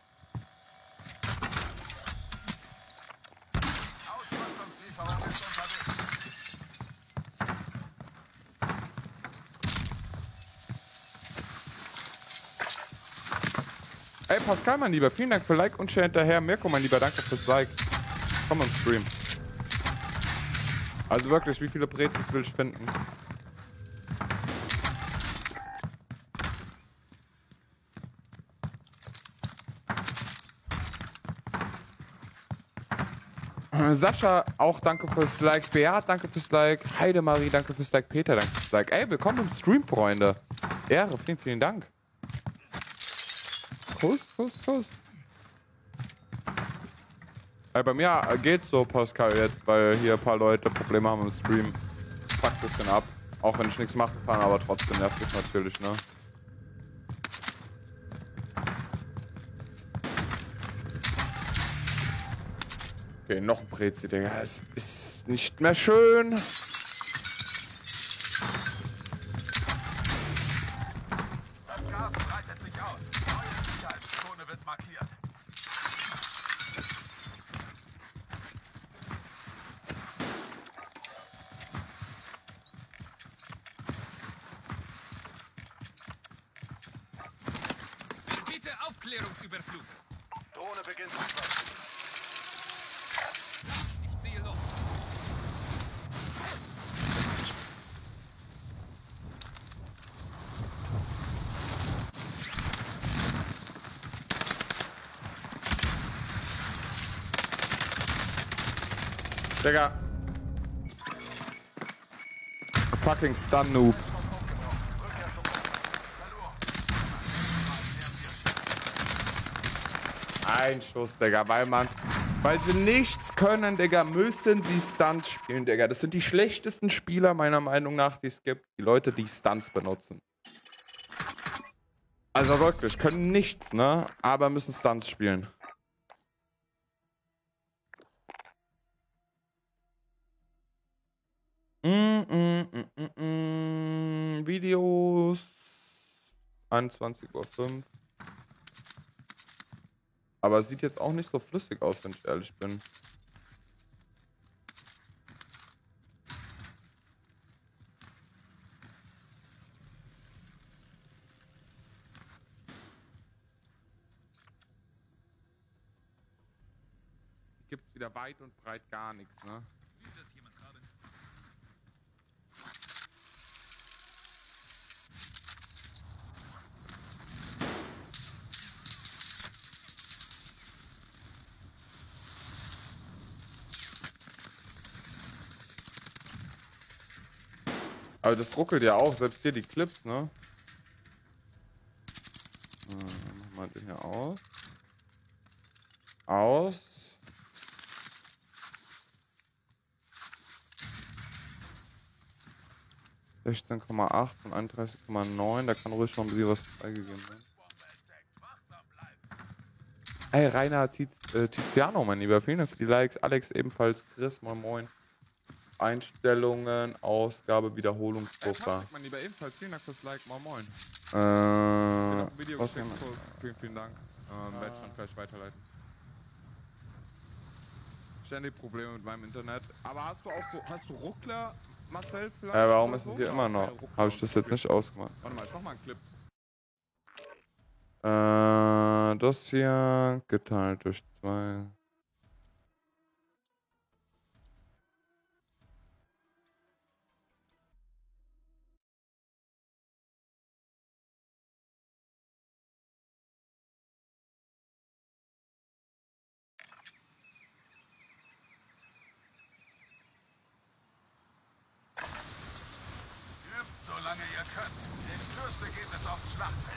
Ausrüstungslieferung ist unterwegs. Ey, Pascal, mein Lieber, vielen Dank für Like und Share hinterher. Mirko, mein Lieber, danke fürs Like. Komm und Stream. Also wirklich, wie viele Brezis will ich finden? Sascha, auch danke fürs Like. Beat, danke fürs Like. Heidemarie, danke fürs Like. Peter, danke fürs Like. Ey, willkommen im Stream, Freunde. Ehre, vielen, vielen Dank. Kuss. Ey, bei mir geht's so, Pascal, jetzt, weil hier ein paar Leute Probleme haben im Stream. Fuck ein bisschen ab. Auch wenn ich nichts machen kann, aber trotzdem nervt es natürlich, ne? Okay, noch ein Brezi, Digga. Es ist nicht mehr schön. Das Gas breitet sich aus. Neue Sicherheitszone wird markiert. Bitte Aufklärungsüberflug. Drohne beginnt zu sprechen. Ich ziehe los. Digga. Fucking Stun Noob. Ein Schuss, Digga, weil sie nichts können, Digga, müssen sie Stunts spielen, Digga. Das sind die schlechtesten Spieler, meiner Meinung nach, die es gibt. Die Leute, die Stunts benutzen. Also wirklich, können nichts, ne? Aber müssen Stunts spielen. Videos. 21:05 Uhr. Aber es sieht jetzt auch nicht so flüssig aus, wenn ich ehrlich bin. Hier gibt's wieder weit und breit gar nichts, ne? Will das jemand haben? Aber das ruckelt ja auch, selbst hier die Clips, ne? Machen wir den hier aus. Aus. (16,8) von 31,9. Da kann ruhig schon ein bisschen was freigegeben werden. Hey, Rainer Tiziano, mein Lieber. Vielen Dank für die Likes. Alex ebenfalls. Chris, moin moin. Einstellungen, Ausgabe, Wiederholungspuffer. Mein Lieber, ebenfalls. Vielen Dank fürs Like. Moin moin. Video geschickt. Vielen, vielen Dank. Werde ich dann gleich weiterleiten. Ständig Probleme mit meinem Internet. Aber hast du Ruckler, Marcel, vielleicht? Warum ist es hier immer noch? Habe ich das jetzt nicht ausgemacht? Warte mal, ich mach mal einen Clip. Das hier geteilt durch 2. Übt, solange ihr könnt. In Kürze geht es aufs Schlachtfeld.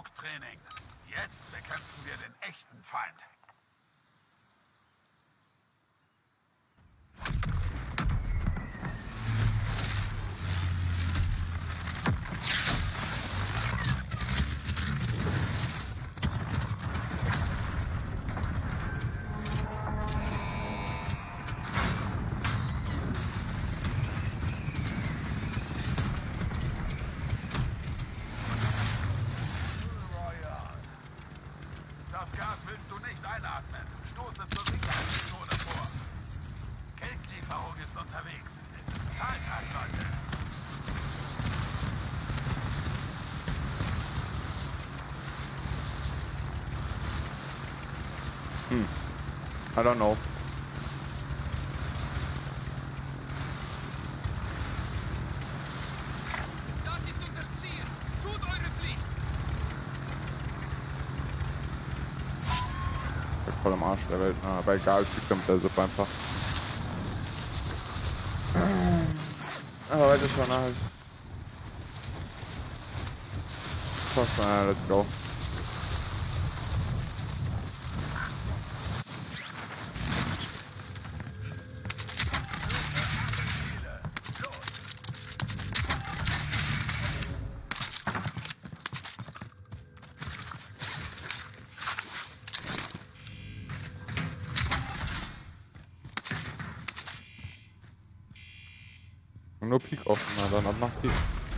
Anflugtraining. Jetzt bekämpfen wir den echten Feind. Das Gas willst du nicht einatmen. Stoße zur Sicherheitszone vor. Geldlieferung ist unterwegs. Es ist Zahltag, Leute. I don't know. Das ist unser Ziel. Tut eure Pflicht. Ich bin voll am Arsch der Welt, ne? Aber egal, ich fliege mit der Suppe einfach. Aber weiter schon halt. Passt, let's go. Nur Peak offen, na dann ab nach Peak.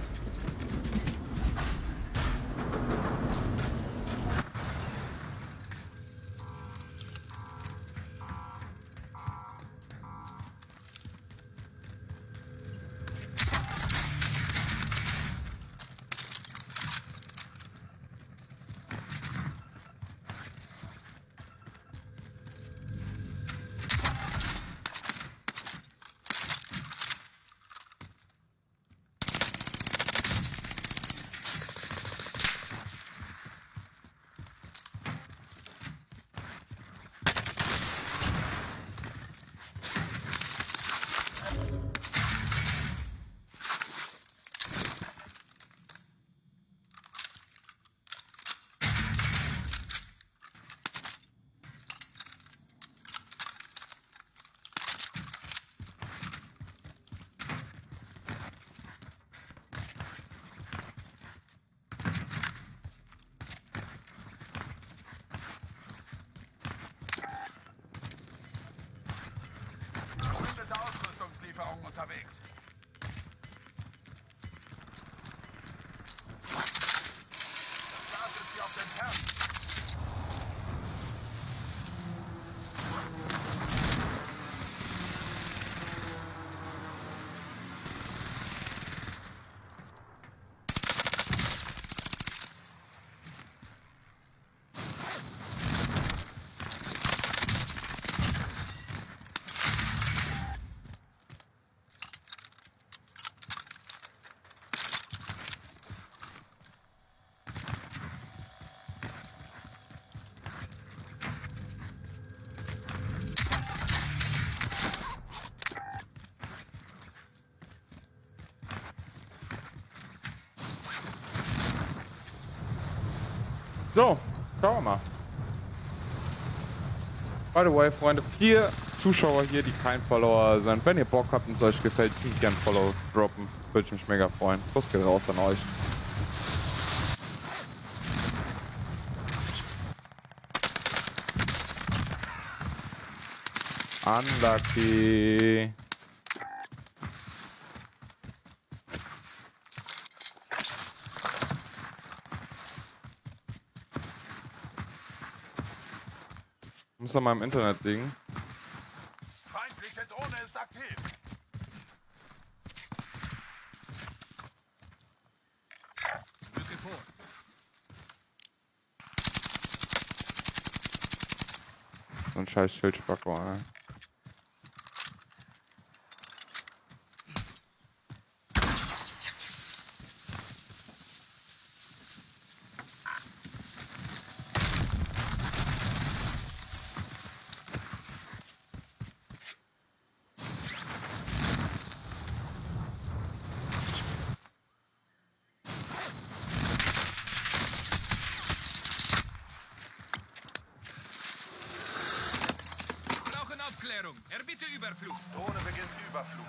Ausrüstungslieferung unterwegs. Das ist hier auf dem Kern. So, schauen wir mal. By the way, Freunde, 4 Zuschauer hier, die kein Follower sind. Wenn ihr Bock habt und es euch gefällt, könnt ihr gerne Follow droppen. Würde ich mich mega freuen. Kuss geht raus an euch. Unlucky. Muss an meinem Internet liegen. Feindliche Drohne ist aktiv. Rücke vor. So ein scheiß Schildspacko, ey. Bitte Überflug. Drohne beginnt Überflug.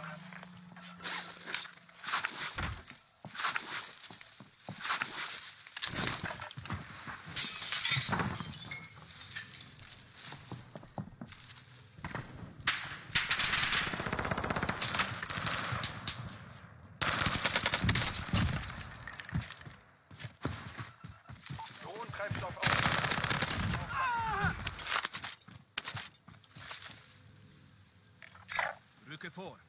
Drohnentreibstoff aus. Rücke vor.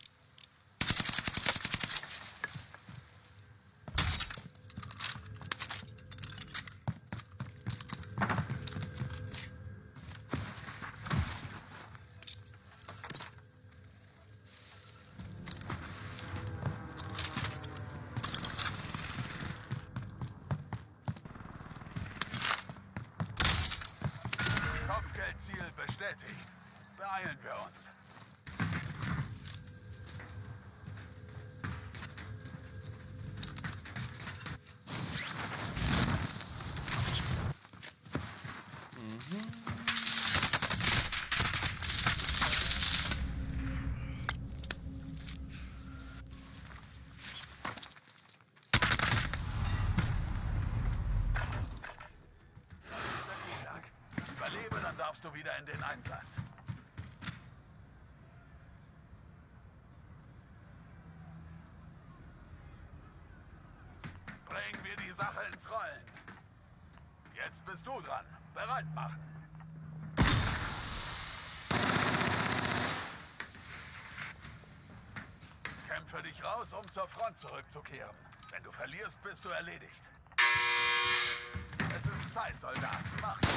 Kopfgeldziel bestätigt. Beeilen wir uns. Überlebe, dann darfst du wieder in den Einsatz. Bringen wir die Sache ins Rollen. Jetzt bist du dran. Bereit machen. Kämpfe dich raus, um zur Front zurückzukehren. Wenn du verlierst, bist du erledigt. Es ist Zeit, Soldat. Mach. Du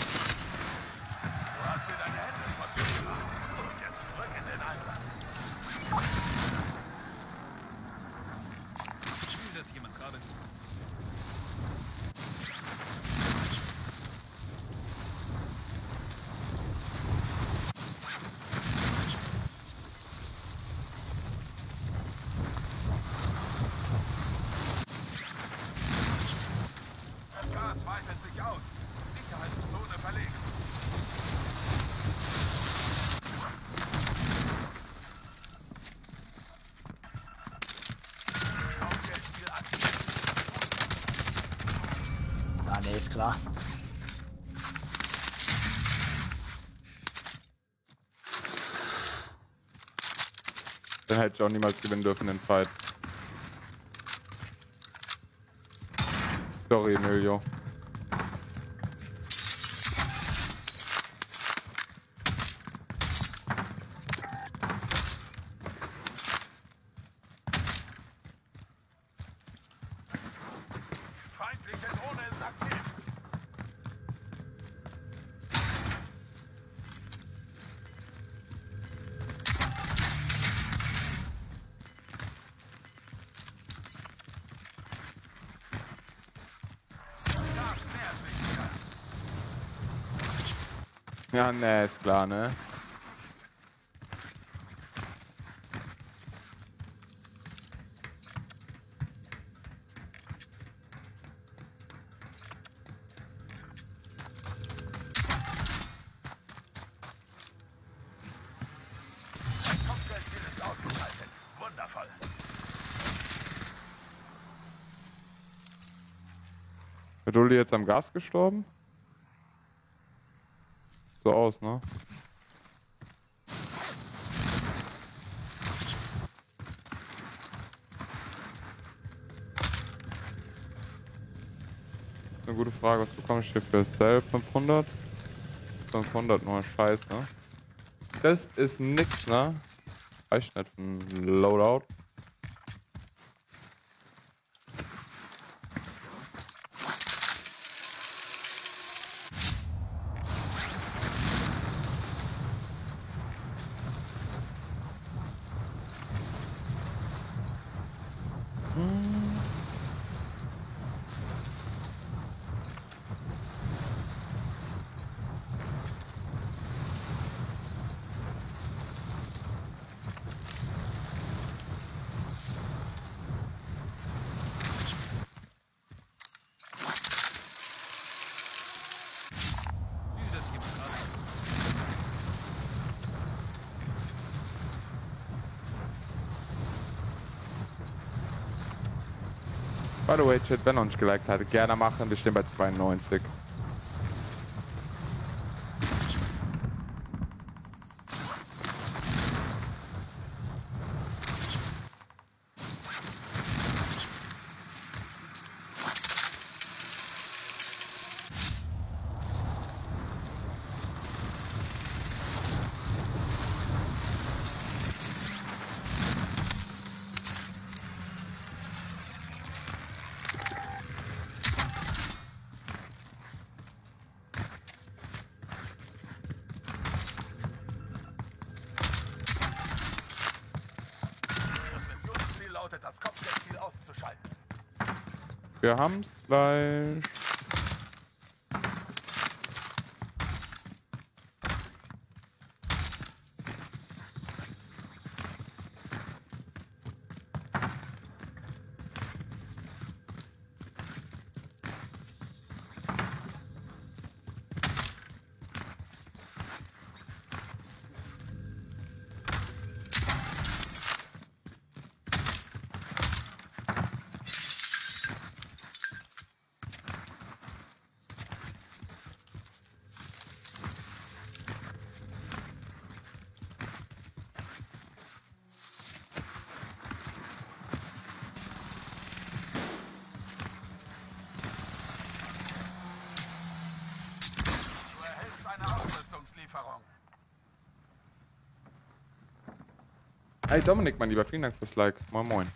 hast dir deine Hände schmutzig gemacht. Und jetzt zurück in den Einsatz. Will das jemand gerade? Das Gas weitet sich aus. Sicherheitszone verlegt. Kopfgeldziel aktiv. Ja, nee, ist klar. Dann hätte ich auch niemals gewinnen dürfen, den Fight. Sorry, Emilio. Feindliche Drohne ist aktiv. Das Gas nähert sich wieder. Ja, ne, ist klar, ne? Das Kopfgeldziel ist ausgeschaltet. Wundervoll. Wird Uli jetzt am Gas gestorben? So aus, ne? Eine gute Frage, was bekomme ich hier für Self 500? 500 nur Scheiß, ne? Das ist nix, ne? Reicht nicht für ein Loadout. By the way, Chat, wenn ihr uns geliked hat, gerne machen. Wir stehen bei 92. Das Kopfgeldziel auszuschalten. Wir haben's gleich. Du erhältst eine Ausrüstungslieferung. Hey Dominik, mein Lieber, vielen Dank fürs Like. Moin Moin.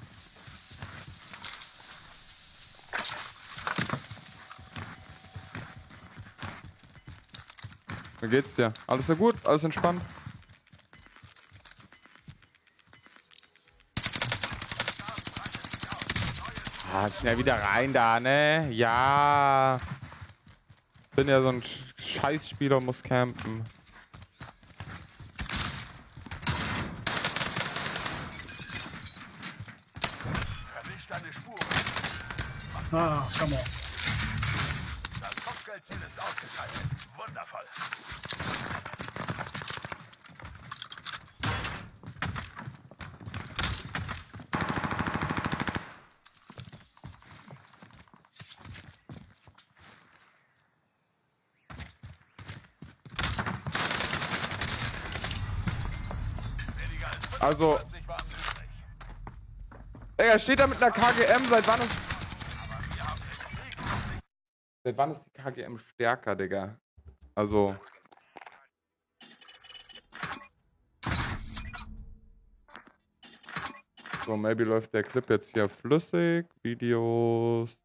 Wie geht's dir? Alles ja gut? Alles entspannt? Ah, schnell wieder rein da, ne? Ja. Bin ja so ein Scheißspieler und muss campen. Verwisch deine Spuren. Ah, come on. Das Kopfgeldziel ist ausgeschaltet. Wundervoll. Weniger als Also, 45 waren übrig. er steht da mit einer KGM. Seit wann ist. Seit wann ist die KGM stärker, Digga? Also. So, maybe läuft der Clip jetzt hier flüssig. Videos.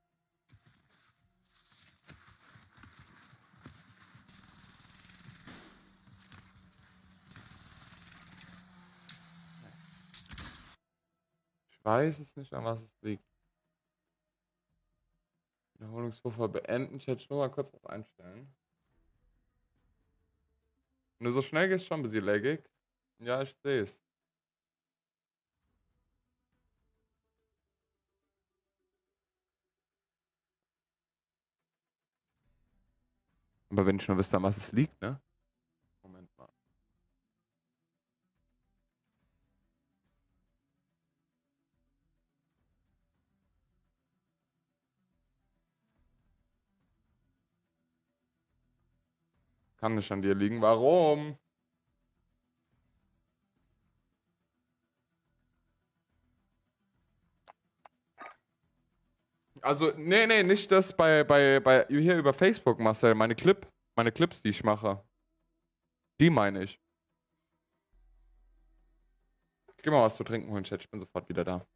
Ich weiß es nicht, an was es liegt. Wiederholungspuffer beenden. Chat, nur mal kurz drauf einstellen. Wenn du so schnell gehst, schon ein bisschen laggig. Ja, ich sehe es. Aber wenn ich schon wüsste, an was es liegt, ne? Moment mal. Kann nicht an dir liegen. Warum? Also, nee, nicht das bei hier über Facebook, Marcel. Meine Clips, die ich mache. Die meine ich. Ich geh mal was zu trinken holen, Chat. Ich bin sofort wieder da.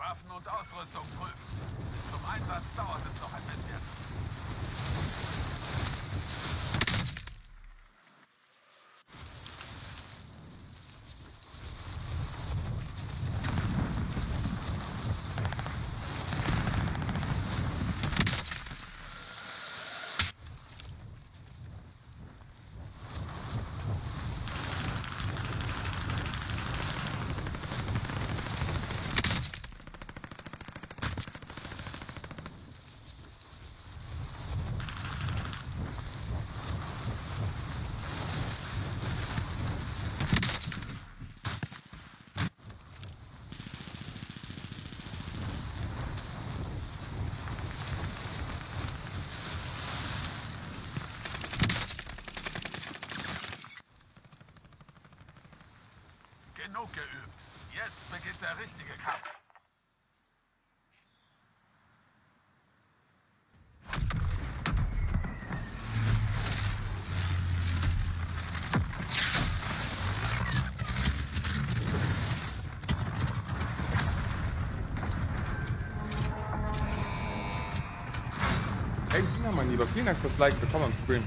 Waffen und Ausrüstung prüfen. Bis zum Einsatz dauert es noch ein bisschen. Genug geübt. Jetzt beginnt der richtige Kampf. Ey, Sina, mein Lieber, vielen Dank fürs Like. Willkommen am Stream.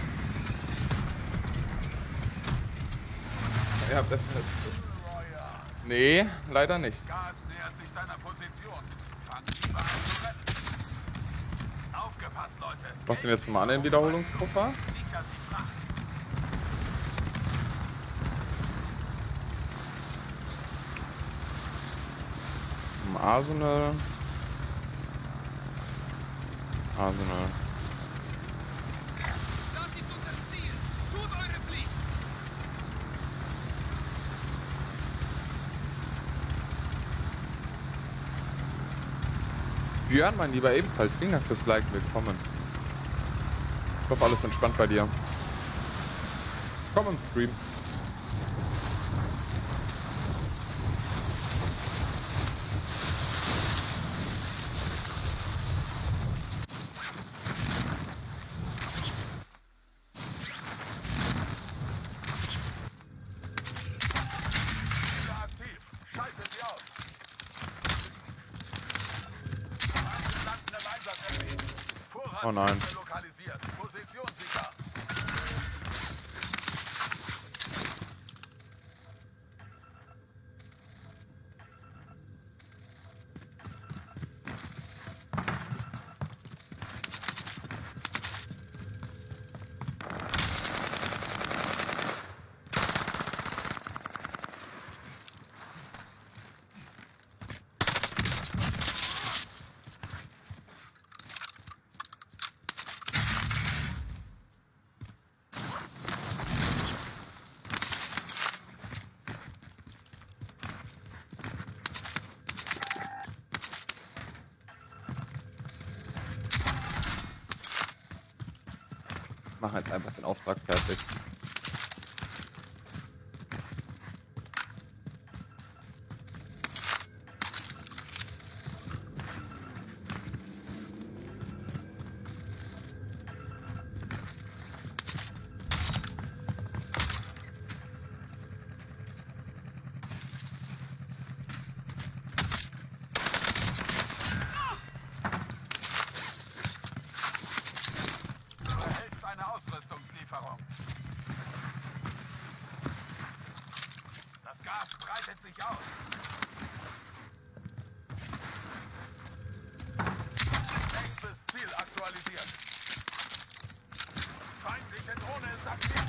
Ihr habt das fest. Nee, leider nicht. Gas nähert sich deiner Position. Fang die Wagen zu retten. Aufgepasst, Leute. Macht den jetzt mal an den Wiederholungspuffer. Sichert die Fracht. Im Arsenal. Arsenal. Das ist unser Ziel. Tut eure Pflicht. Björn, mein Lieber, ebenfalls. Vielen Dank fürs Like. Willkommen. Ich hoffe, alles entspannt bei dir. Komm im Stream. Wieder aktiv. Schaltet sie aus. Feinde landen im Einsatzgebiet. Vorrat Oh nein. lokalisiert. Position sicher. Mach jetzt einfach den Auftrag fertig. Du erhältst eine Ausrüstungslieferung. Das Gas breitet sich aus. Nächstes Ziel aktualisiert. Feindliche Drohne ist aktiv.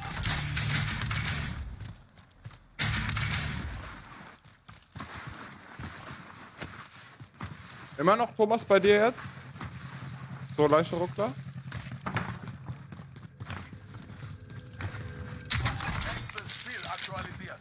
Immer noch, Thomas, bei dir jetzt? So leichter Ruckler? Nächstes Ziel aktualisiert.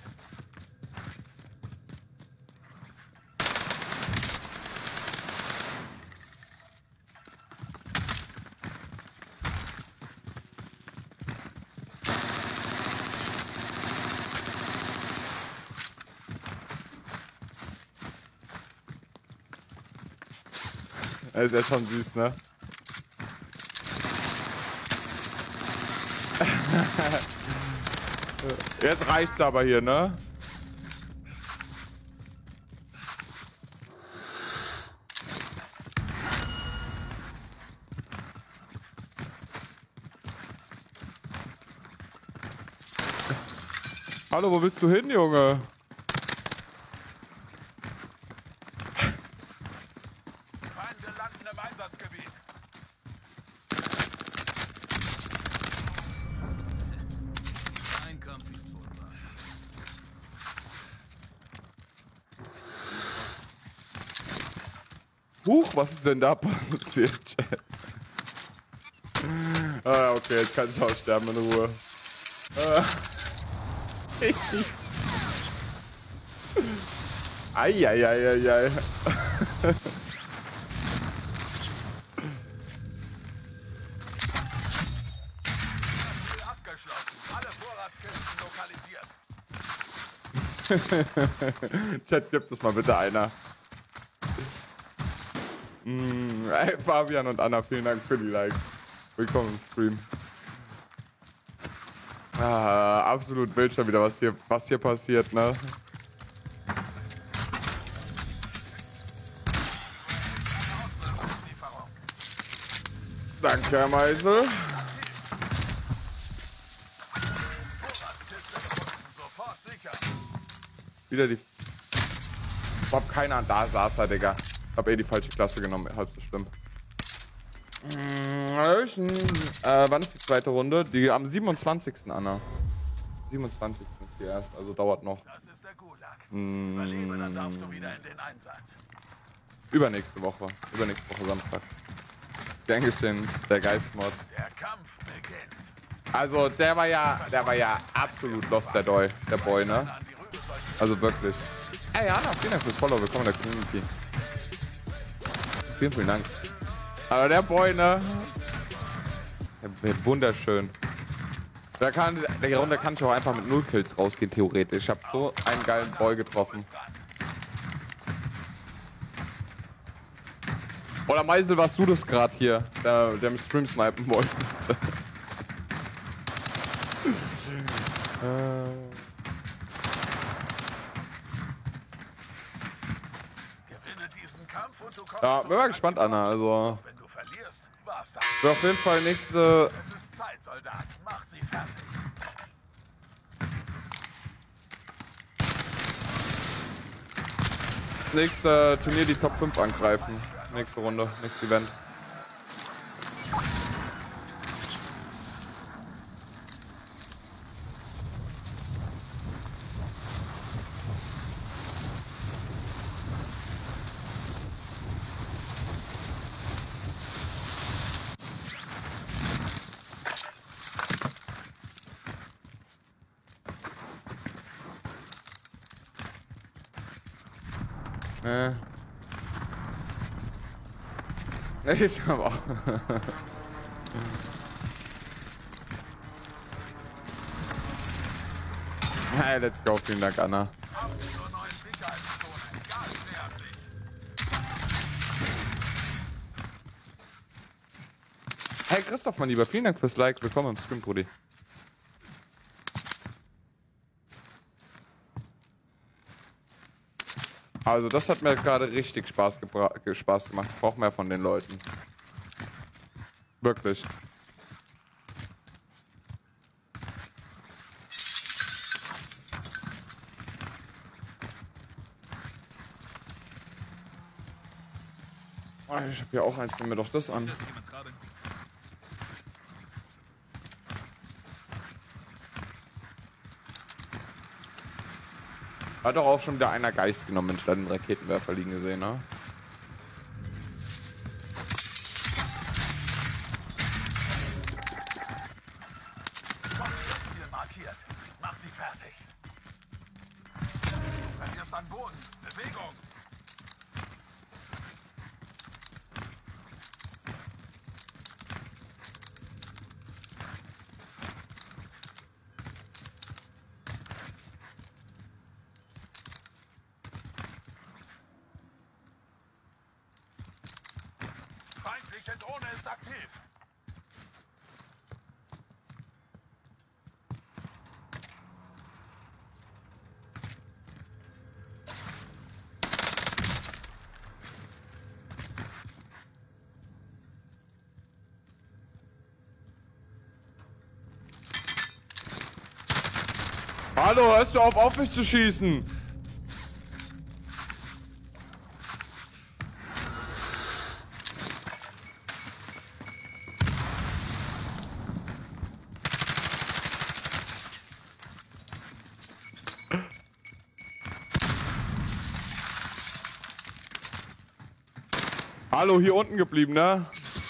Das ist ja schon süß, ne? Jetzt reicht's aber hier, ne? Hallo, wo bist du hin, Junge? Feinde landen im Einsatzgebiet. Ein Kampf ist vorbei. Huch, was ist denn da passiert, Chat? Ah, okay, jetzt kann ich auch sterben in Ruhe. Eieieiei. Ziel abgeschlossen. Alle Vorratskisten lokalisiert. Chat, gibt es mal bitte einer. Ey, Fabian und Anna, vielen Dank für die Likes. Willkommen im Stream. Absolut wild schon wieder, was hier passiert, ne? Danke, Herr Meisel. Vorratskiste gefunden. Sofort sicher. Wieder die... Ich hab keine Ahnung, da saß er, Digga. Hab die falsche Klasse genommen, halb so schlimm. Wann ist die zweite Runde? Die am 27. Anna. 27. ist die erst, also dauert noch. Das ist der Gulag. Überlebe, dann darfst du wieder in den Einsatz. Übernächste Woche Samstag. Gern geschehen, der Geistmod. Der Kampf beginnt. Also der war ja absolut lost, der Boy, ne? An die Rübensäule. Also wirklich. Ey Anna, vielen Dank fürs Follow, willkommen in der Community. Vielen Dank. Aber der Boy, ne? Der wird wunderschön. Der Runde kann ich auch einfach mit 0 Kills rausgehen, theoretisch. Ich habe so einen geilen Boy getroffen. Oder Meisel, warst du das gerade hier, der im Stream snipen wollte? Gewinne diesen Kampf und du kommst Ja, zurück bin mal an gespannt, die Anna. Front. Also, Wenn du verlierst, war's das. wird auf jeden Fall nächste. Es ist Zeit, Soldat. Mach sie fertig. Nächste Turnier die Top 5 angreifen. Nächste Runde, nächstes Event. Ich hab auch. Hey, let's go. Vielen Dank, Anna. Haben wir nur neuen Sicherheitszonen. Gas nähert sich. Hey, Christoph, mein Lieber. Vielen Dank fürs Like. Willkommen im Stream, Brudi. Also, das hat mir gerade richtig Spaß gemacht. Ich brauche mehr von den Leuten. Wirklich. Ich habe hier auch eins, nehmen wir doch das an. Ist jemand gerade? Hat doch auch schon wieder einer Geist genommen, wenn ich da den Raketenwerfer liegen gesehen, ne? Ziel markiert. Mach sie fertig. Du verlierst an Boden. Bewegung. Feindliche Drohne ist aktiv. Hallo, hörst du auf mich zu schießen? Hallo, hier unten geblieben, ne?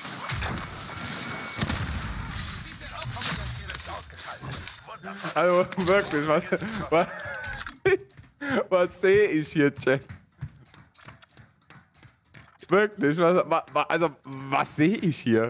Also wirklich, was sehe ich hier, Chat? Wirklich, was sehe ich hier?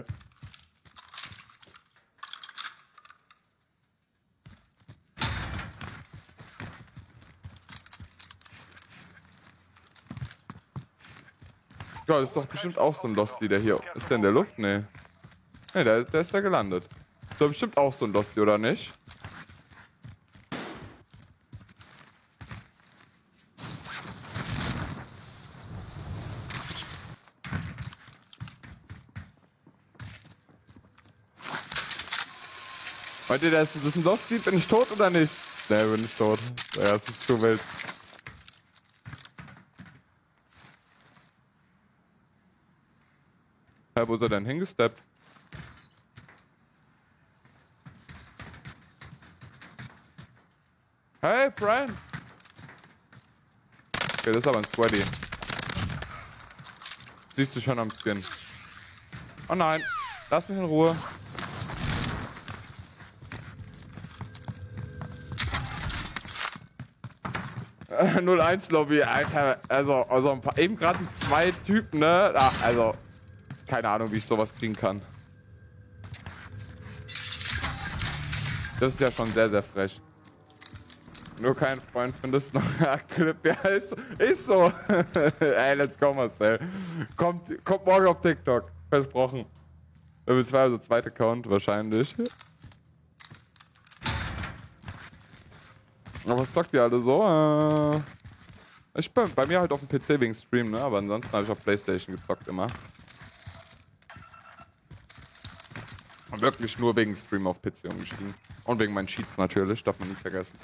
Ja, das ist doch bestimmt auch so ein Losty, der hier... Ist der in der Luft? Nee. Nee, der ist da gelandet. Ist doch bestimmt auch so ein Losty, oder nicht? Meint ihr, das ist ein Losty? Bin ich tot oder nicht? Nee, bin ich tot. Ja, es ist zu wild. Wo ist er denn hingesteppt? Hey, Friend! Okay, das ist aber ein Squaddy. Siehst du schon am Skin. Oh nein, lass mich in Ruhe. Äh, 01 Lobby, Alter. Also ein paar, eben gerade die zwei Typen, ne? Ach, also, keine Ahnung, wie ich sowas kriegen kann. Das ist ja schon sehr, sehr frech. Nur kein Freund findest noch Clip. Ja, ist so. Ey, let's go, Marcel. Kommt morgen auf TikTok. Versprochen. Level 2, also zweiter Account wahrscheinlich. Aber was zockt ihr alle so? Ich bin bei mir halt auf dem PC wegen Stream, ne? Aber ansonsten habe ich auf PlayStation gezockt immer. Und wirklich nur wegen Stream auf PC umgestiegen. Und wegen meinen Cheats natürlich, darf man nicht vergessen.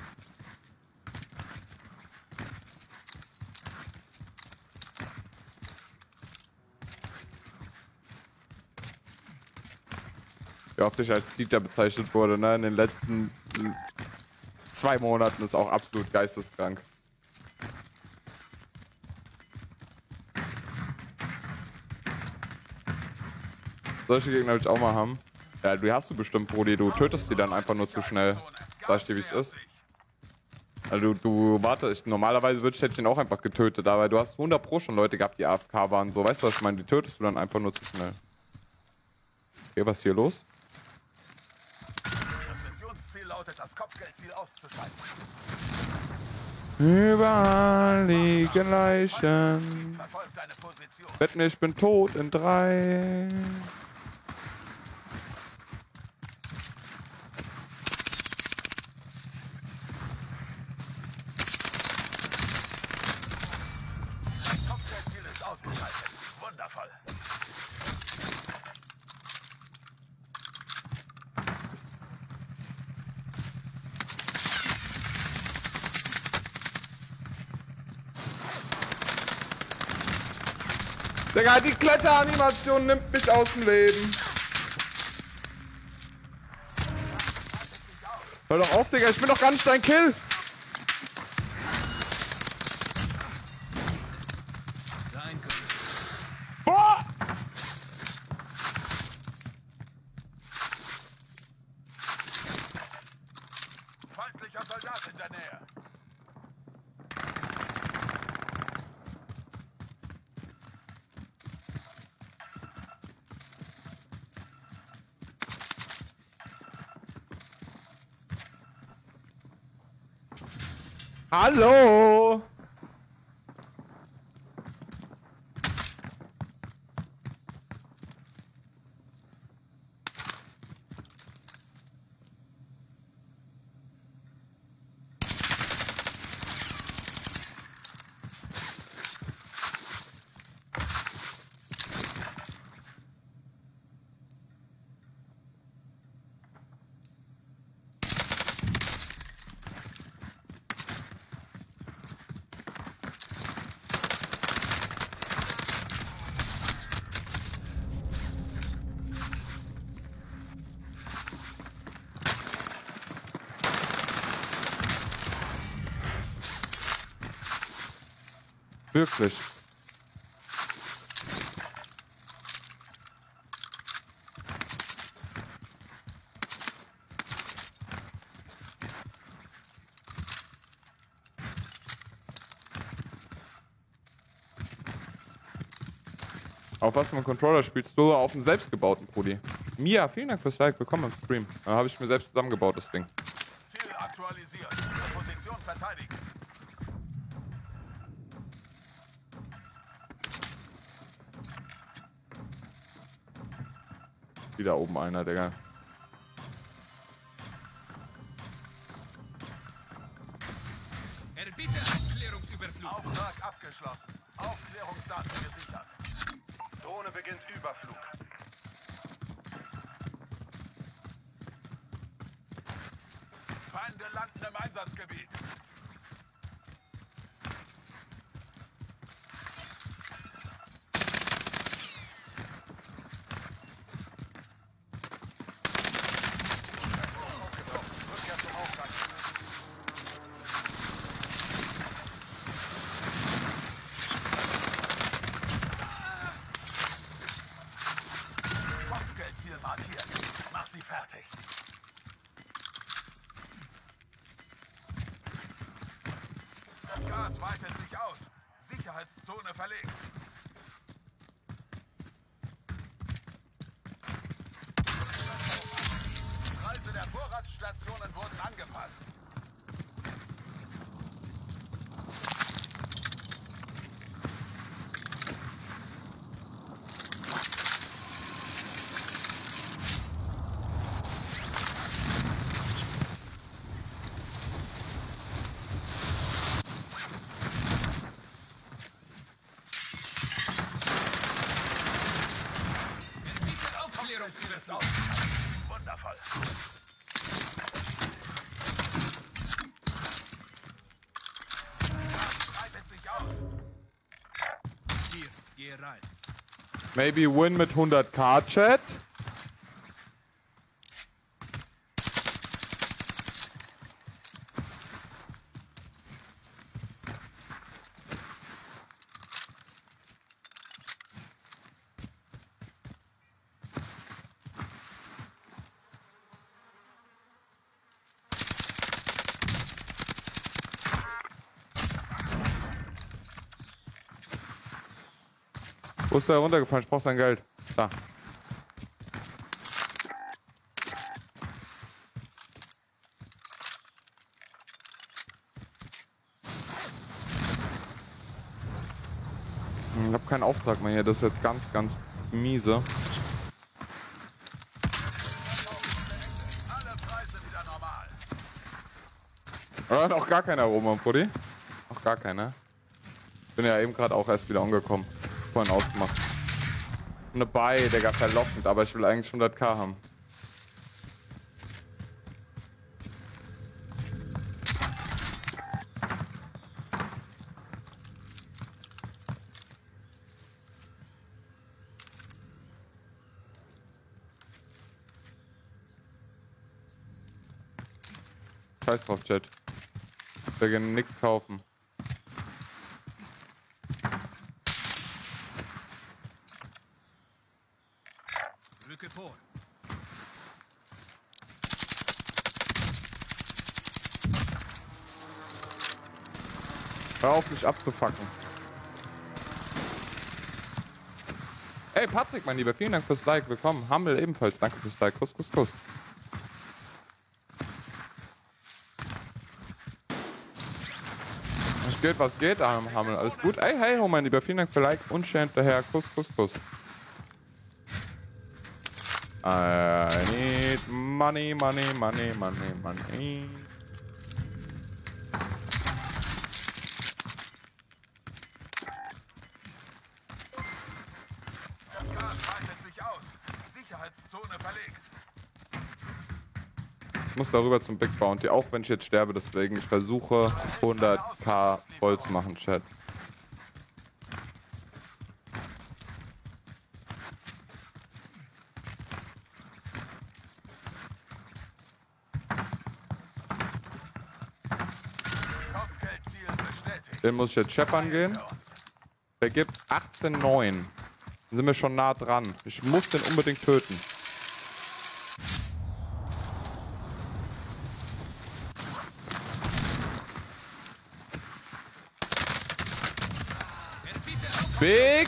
Wie oft ich als Cheater bezeichnet wurde, ne? In den letzten 2 Monaten ist auch absolut geisteskrank. Solche Gegner will ich auch mal haben. Ja, die hast du bestimmt, Brody. Du tötest die dann einfach nur zu schnell. Sag ich dir, wie es ist. Also warte, normalerweise hätte ich den auch einfach getötet, aber du hast 100 Pro schon Leute gehabt, die AFK waren. So, weißt du, was ich meine? Die tötest du dann einfach nur zu schnell. Okay, was ist hier los? Das Missionsziel lautet, das Kopfgeldziel auszuschalten. Überall liegen Leichen. Verfolgt deine Position. Wetten, ich bin tot in 3. Das Kopfgeldziel ist ausgeschaltet. Wundervoll. Digga, die Kletteranimation nimmt mich aus dem Leben. Hör doch auf, Digga, ich bin doch gar nicht dein Kill. Boah! Feindlicher Soldat in der Nähe. Hallo! Wirklich. Auf was für einen Controller spielst du? Auf dem selbstgebauten, Brudi. Mia, vielen Dank fürs Like. Willkommen im Stream. Da habe ich mir selbst zusammengebaut, das Ding. Ziel aktualisiert. Ihre Position verteidigen. Wieder oben einer, Digga. Erbitte Aufklärungsüberflug. Auftrag abgeschlossen. Aufklärungsdaten gesichert. Drohne beginnt Überflug. Feinde landen im Einsatzgebiet. Rückkehr zum Auftrag. Kopfgeldziel markiert. Mach sie fertig. Das Gas weitet sich aus. Sicherheitszone verlegt. Preise der Vorratsstationen wurden angepasst. Erbitte Aufklärungsüberflug. Wundervoll. Gas breitet sich aus. Hier, geh rein. Maybe win mit 100k, Chat. Wo ist der runtergefallen? Ich brauch sein Geld. Da. Ich hab keinen Auftrag mehr hier. Das ist jetzt ganz, ganz miese. Alle Preise wieder normal. Oder noch gar keiner oben, Brudi? Noch gar keiner. Bin ja eben gerade auch erst wieder angekommen. Vorhin ausgemacht. Eine Buy, Digga, verlockend, aber ich will eigentlich 100k haben. Scheiß drauf, Chat. Wir können nichts kaufen. Rücke vor. Hör auf, mich abzufacken. Ey, Patrick, mein Lieber, vielen Dank fürs Like. Willkommen. Humble ebenfalls. Danke fürs Like. Kuss, Kuss, Kuss. Was geht, Humble? Alles gut? Ey, hey, ho, mein Lieber, vielen Dank für Like und Share hinterher. Kuss, Kuss, Kuss. I need money, money, money, money, money. Das Gas weitet sich aus. Sicherheitszone verlegt. Ich muss darüber zum Big Bounty, auch wenn ich jetzt sterbe, deswegen ich versuche 100k voll zu machen, Chat. Kopfgeldziel bestätigt. Den muss ich jetzt scheppern gehen. Für uns. Der gibt 18,9. Dann sind wir schon nah dran. Ich muss den unbedingt töten. Big!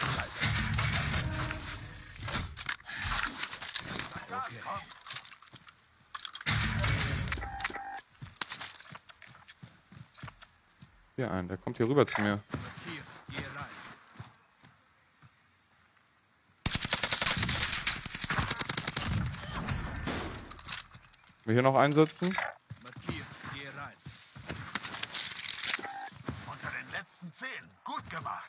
Hier ein, der kommt hier rüber zu mir. Hier, geh rein. Wir hier noch einsetzen. Markier, geh rein. Unter den letzten 10. Gut gemacht.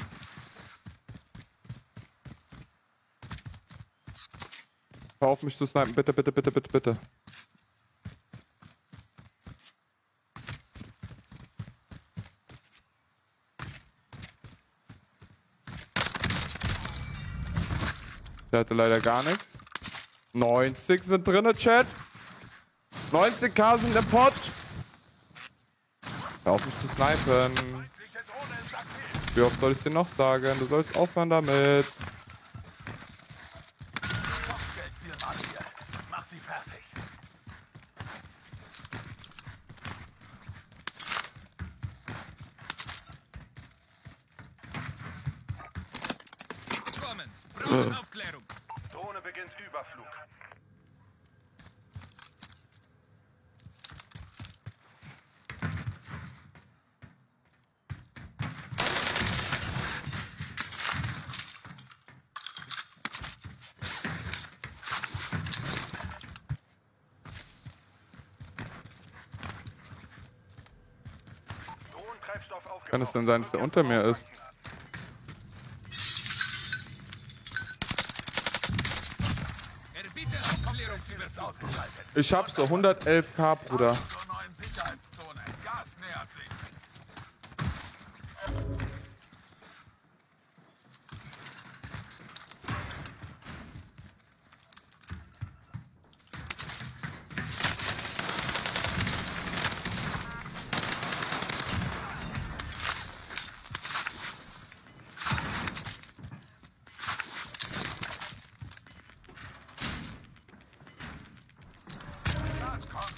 Hör auf mich zu snipen, bitte, bitte, bitte, bitte, bitte. Der hatte leider gar nichts. 90 sind drinne, Chat. 90k sind im Pot. Hör auf mich zu snipen. Feindliche Drohne ist aktiv. Wie oft soll ich dir noch sagen? Du sollst aufhören damit. Kopfgeldziel markiert. Mach sie fertig. Kommen. Brauchen Aufklärung. Drohne beginnt Überflug. Drohnentreibstoff aufgebraucht. Kann es denn sein, dass der unter mir ist? Erbiete Aufklärungsüberflug. Ausgeschaltet. Ich hab so 111k, Bruder. Zur neuen Sicherheitszone. Gas nähert sich. Gas kommt.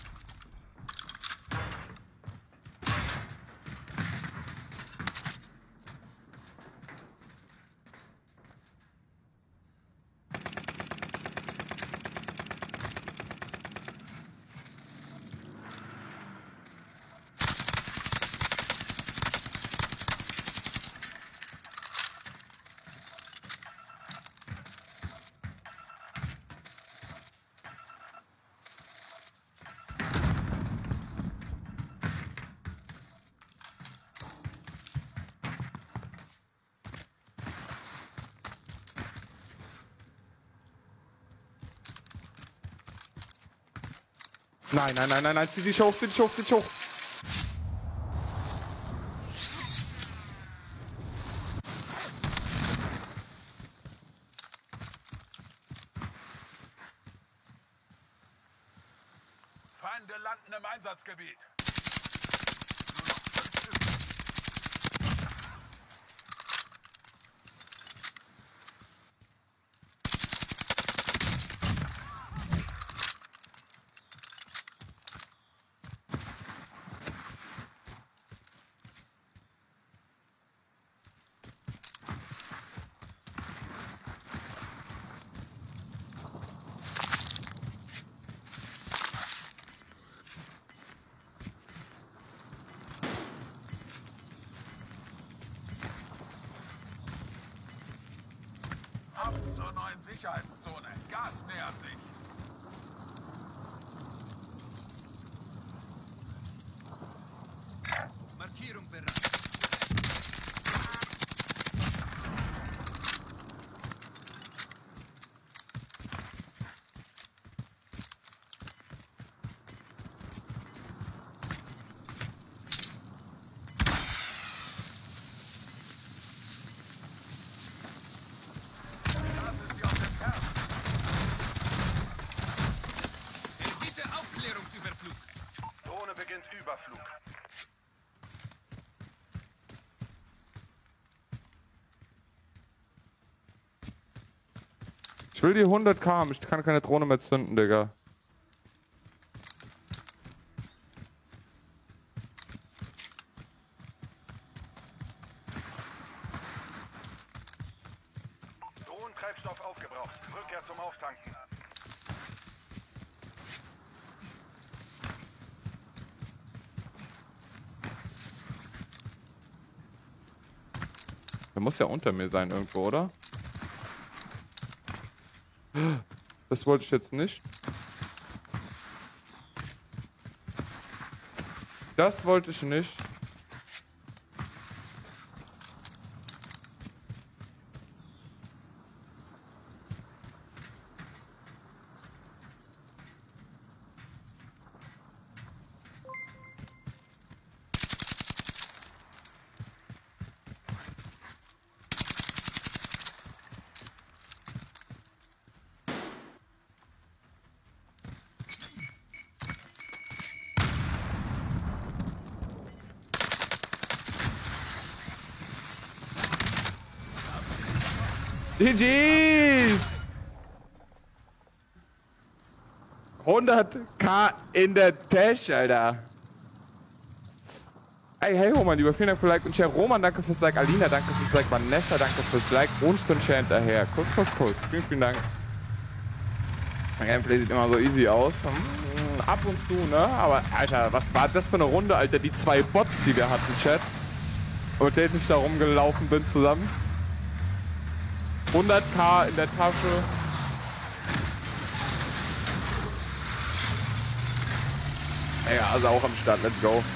Nein, nein, nein, nein, nein, zieh dich hoch, zieh dich hoch, zieh dich hoch. Feinde landen im Einsatzgebiet. Ab zur neuen Sicherheitszone. Gas nähert sich. Markierung bereit. Das ist die aus dem Kern. Erbiete Aufklärungsüberflug. Drohne beginnt Überflug. Ich will die 100k haben. Ich kann keine Drohne mehr zünden, Digga. Drohnentreibstoff aufgebraucht. Rückkehr zum Auftanken. Der muss ja unter mir sein irgendwo, oder? Das wollte ich jetzt nicht. Das wollte ich nicht. GG's! 100k in der Tasche, Alter. Ey, hey Roman, lieber, vielen Dank für Like und Share. Roman, danke fürs Like. Alina, danke fürs Like. Vanessa, danke fürs Like und für den Share hinterher. Kuss, Kuss, Kuss. Vielen, vielen Dank. Mein Gameplay sieht immer so easy aus. Ab und zu, ne? Aber, Alter, was war das für eine Runde, Alter? Die 2 Bots, die wir hatten, Chat. Und mit denen ich da rumgelaufen bin zusammen. 100k in der Tasche. Ja, also auch am Start. Let's go.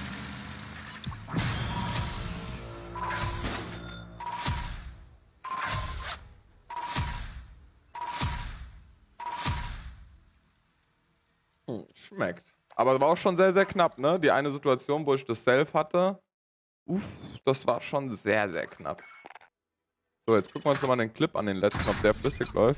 Schmeckt. Aber war auch schon sehr, sehr knapp, ne? Die eine Situation, wo ich das Self hatte. Uff, das war schon sehr, sehr knapp. So, jetzt gucken wir uns nochmal den Clip an, den letzten, ob der flüssig läuft.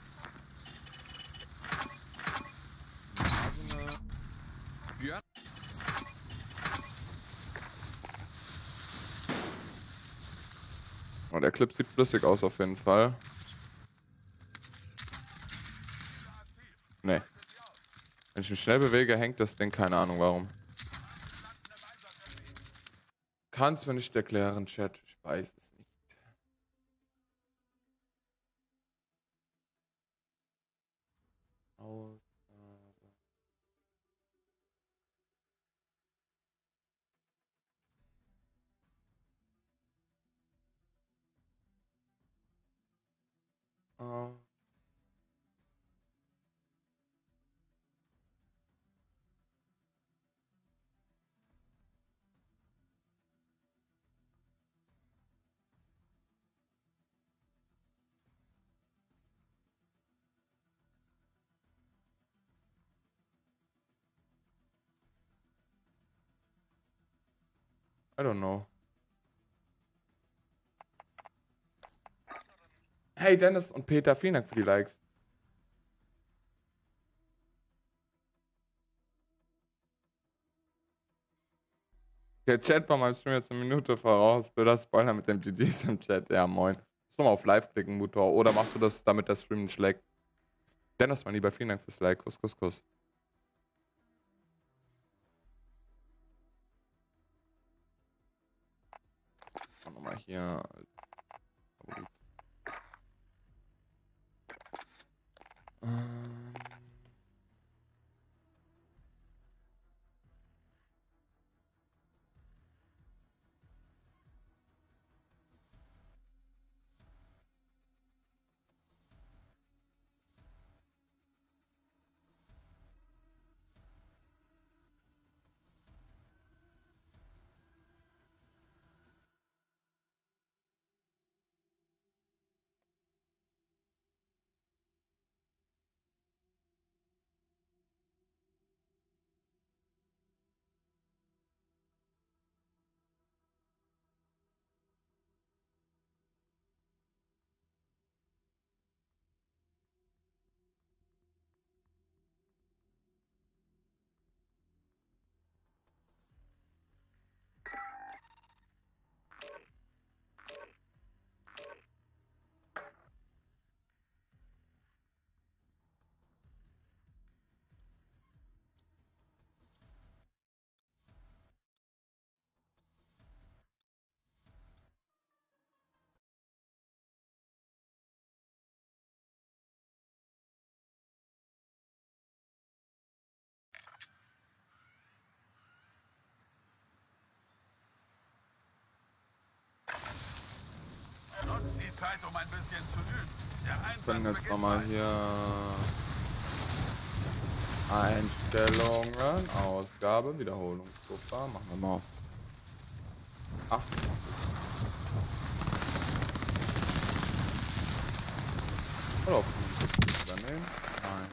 Oh, der Clip sieht flüssig aus auf jeden Fall. Nee. Wenn ich mich schnell bewege, hängt das Ding, keine Ahnung warum. Kannst du mir nicht erklären, Chat. Ich weiß es nicht. I don't know. Hey Dennis und Peter, vielen Dank für die Likes. Der Chat bei meinem Stream jetzt eine Minute voraus. Blöder Spoiler mit dem GGs im Chat. Ja, moin. Musst du mal auf Live klicken, Mutor. Oder machst du das, damit der Stream nicht laggt? Dennis, mein Lieber, vielen Dank fürs Like. Kuss, Kuss, Kuss. Nochmal hier. Nutzt die Zeit, um ein bisschen zu üben. Der Wir können Einsatz jetzt beginnt nochmal bald. hier Einstellungen, Ausgabe, Wiederholungssofa. Machen wir mal auf 8. Oder auf 75 übernehmen. Nein.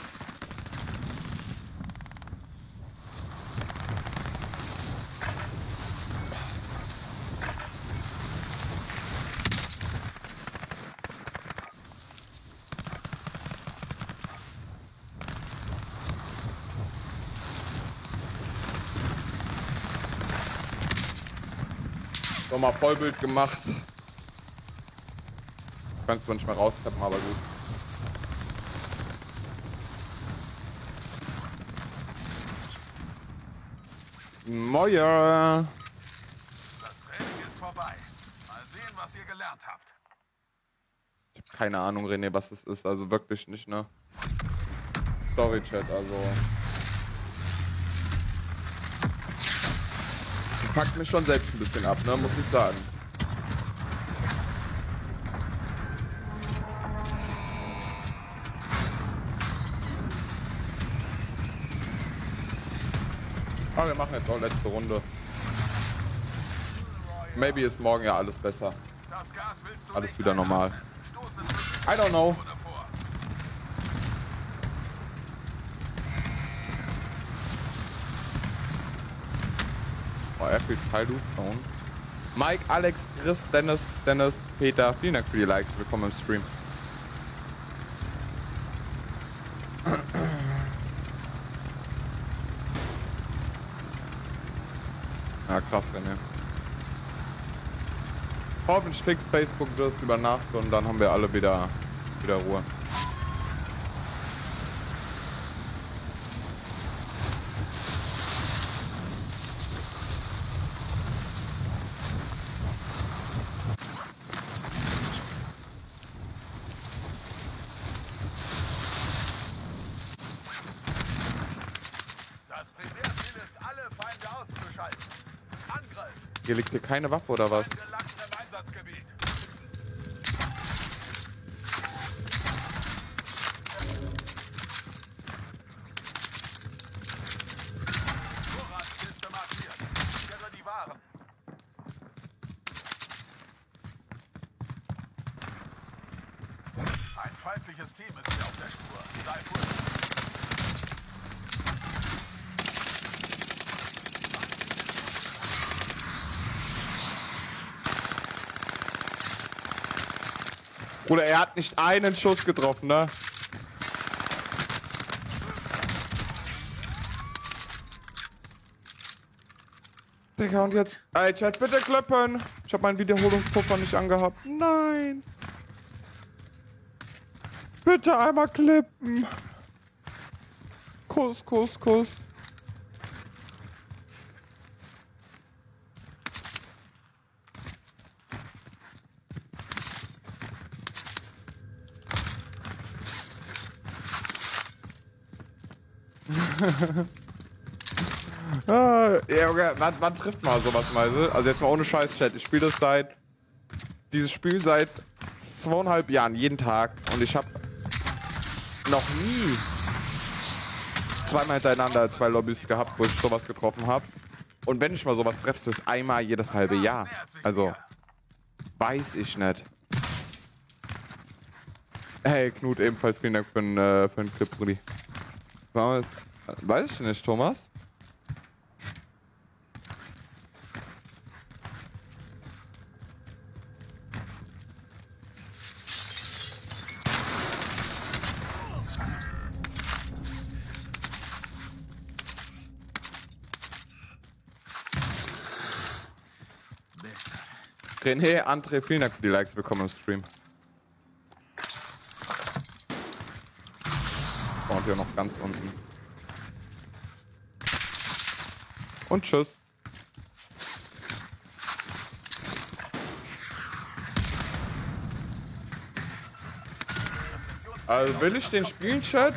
Nochmal Vollbild gemacht. Kannst du nicht mehr raustappen, aber gut. Moja. Das Training ist vorbei. Mal sehen, was ihr gelernt habt. Ich hab keine Ahnung, René, was das ist. Also wirklich nicht, ne? Sorry, Chat, also. Fuckt mich schon selbst ein bisschen ab, ne? Muss ich sagen. Aber wir machen jetzt auch letzte Runde. Maybe ist morgen ja alles besser. Das Gas willst du Alles nicht wieder normal. einatmen. Stoße zur I don't know. Sicherheitszone vor. Oh, er fühlt Teilloop. Mike, Alex, Chris, Dennis, Peter, vielen Dank für die Likes. Willkommen im Stream. Ja, krass, René. Hoffentlich fixt Facebook das über Nacht und dann haben wir alle wieder Ruhe. Das Primärziel ist, alle Feinde auszuschalten. Angreifen. Hier liegt hier keine Waffe oder was? Angelangt im Einsatzgebiet. Vorratskiste markiert. Sichere die Waren. Ein feindliches Team ist hier auf der Spur. Sei vorsichtig. Bruder, er hat nicht einen Schuss getroffen, ne? Digga, und jetzt? Ey, Chat, bitte klippen! Ich hab meinen Wiederholungspuffer nicht angehabt. Nein! Bitte einmal klippen! Kuss, Kuss, Kuss. Ja, wann trifft man sowas, Meisel? Also jetzt mal ohne Scheiß, Chat. Ich spiele dieses Spiel seit 2,5 Jahren, jeden Tag. Und ich habe noch nie zweimal hintereinander 2 Lobbys gehabt, wo ich sowas getroffen habe. Und wenn ich mal sowas treffe, ist es einmal jedes halbe Jahr. Also, weiß ich nicht. Hey, Knut, ebenfalls vielen Dank für den Clip, Brudi. Weiß ich nicht, Thomas. René, André, vielen Dank für die Likes. Willkommen im Stream. Und hier noch ganz unten. Und tschüss. Also will ich den spielen, Chat?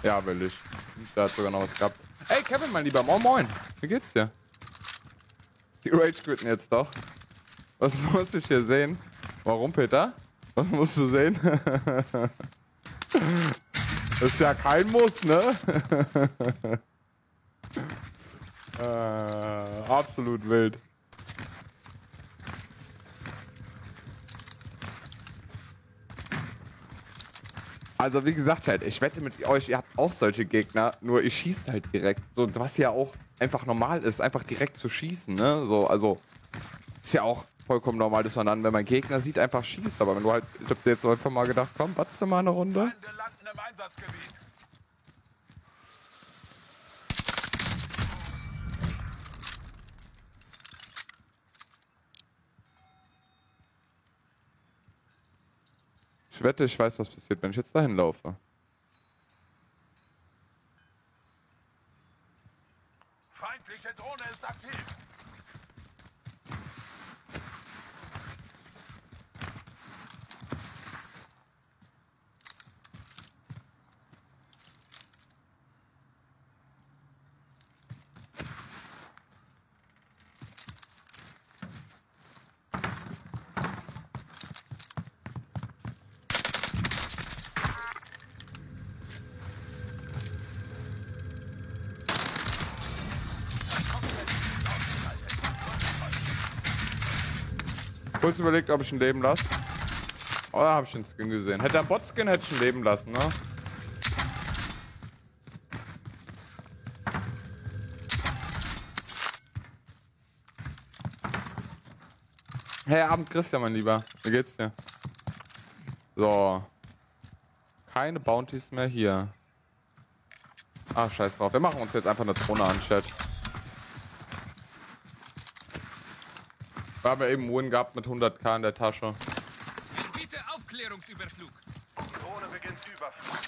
Ja, will ich. Da hat sogar noch was gehabt. Ey, Kevin, mein Lieber, moin moin. Wie geht's dir? Die Rage quitten jetzt doch. Was muss ich hier sehen? Warum, Peter? Was musst du sehen? Das ist ja kein Muss, ne? Absolut wild. Also wie gesagt, halt, ich wette mit euch, ihr habt auch solche Gegner, nur ihr schießt halt direkt. So, was ja auch einfach normal ist, einfach direkt zu schießen, ne? So, also ist ja auch vollkommen normal, dass man dann, wenn man Gegner sieht, einfach schießt. Aber wenn du halt, ich hab dir jetzt so einfach mal gedacht, komm, watzt du mal eine Runde? Feinde landen im Einsatzgebiet. Ich wette, ich weiß, was passiert, wenn ich jetzt dahin laufe. Feindliche Drohne ist aktiv. Kurz überlegt, ob ich ihn leben lasse. Oh, da habe ich den Skin gesehen. Hätte er einen Bot-Skin, hätte ich ihn leben lassen, ne? Hey, Abend Christian, mein Lieber. Wie geht's dir? So. Keine Bounties mehr hier. Ah, scheiß drauf. Wir machen uns jetzt einfach eine Drohne an, Chat. Wir haben ja eben einen Win gehabt mit 100k in der Tasche. Bitte Aufklärungsüberflug. Drohne beginnt Überflug.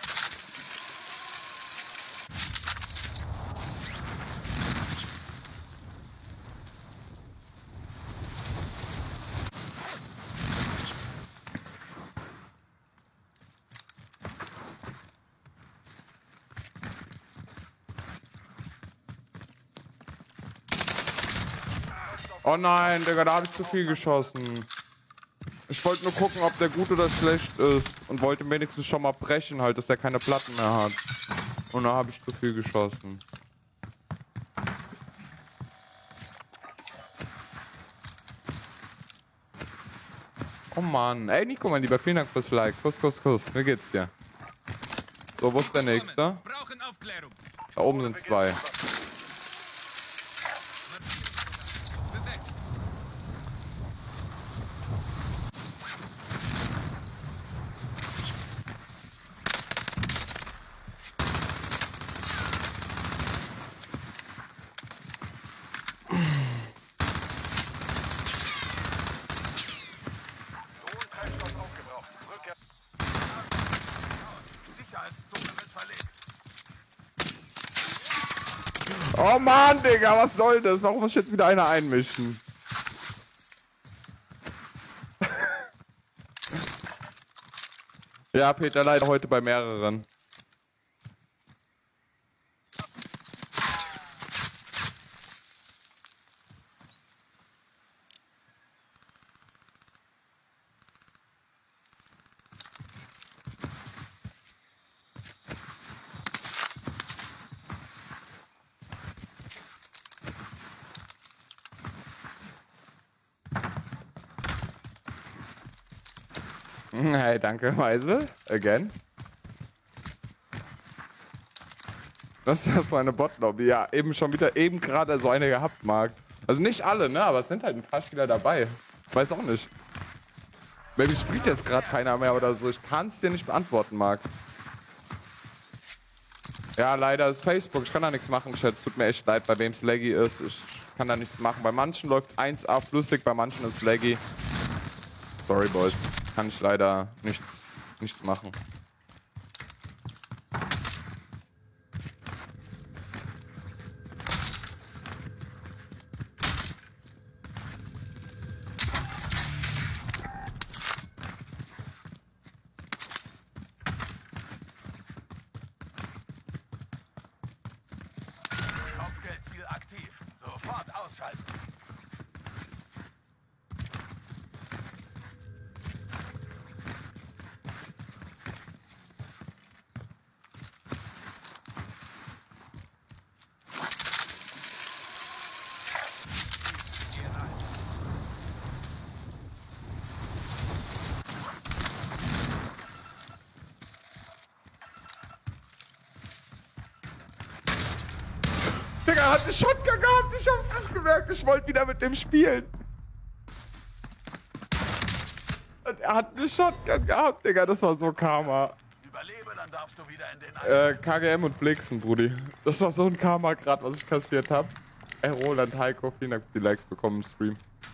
Oh nein, Digga, da habe ich zu viel geschossen. Ich wollte nur gucken, ob der gut oder schlecht ist. Und wollte wenigstens schon mal brechen, halt, dass der keine Platten mehr hat. Und da habe ich zu viel geschossen. Oh Mann. Ey, Nico, mein Lieber, vielen Dank fürs Like. Kuss, Kuss, Kuss. Wie geht's dir? So, wo ist der nächste? Brauchen Aufklärung. Da oben sind zwei. Bewegt. Drohnentreibstoff aufgebraucht. Rückkehr. Sicherheitszone wird verlegt. Oh Mann, Digga, was soll das? Warum muss ich jetzt wieder einer einmischen? Ja, Peter, leider heute bei mehreren. Hey, danke, Meisel. Again. Was ist das für eine Botlobby? Ja, eben schon wieder, eben gerade so eine gehabt, Marc. Also nicht alle, ne? Aber es sind halt ein paar Spieler dabei. Weiß auch nicht. Maybe spielt jetzt gerade keiner mehr oder so. Ich kann es dir nicht beantworten, Marc. Ja, leider ist Facebook. Ich kann da nichts machen, Chat. Es tut mir echt leid, bei wem es laggy ist. Ich kann da nichts machen. Bei manchen läuft es 1A flüssig, bei manchen ist es laggy. Sorry, Boys. Kann ich leider nichts machen. ausschalten. Geh rein. Digga, er hat eine Shotgun gehabt. Ich hab's nicht gemerkt. Ich wollte wieder mit dem spielen. Und er hat eine Shotgun gehabt, Digga. Das war so Karma. Überlebe, dann darfst du wieder in den KGM und Blixen, Brudi. Das war so ein Karma gerade, was ich kassiert hab. Ey, Roland, Heiko, vielen Dank für die Likes bekommen im Stream.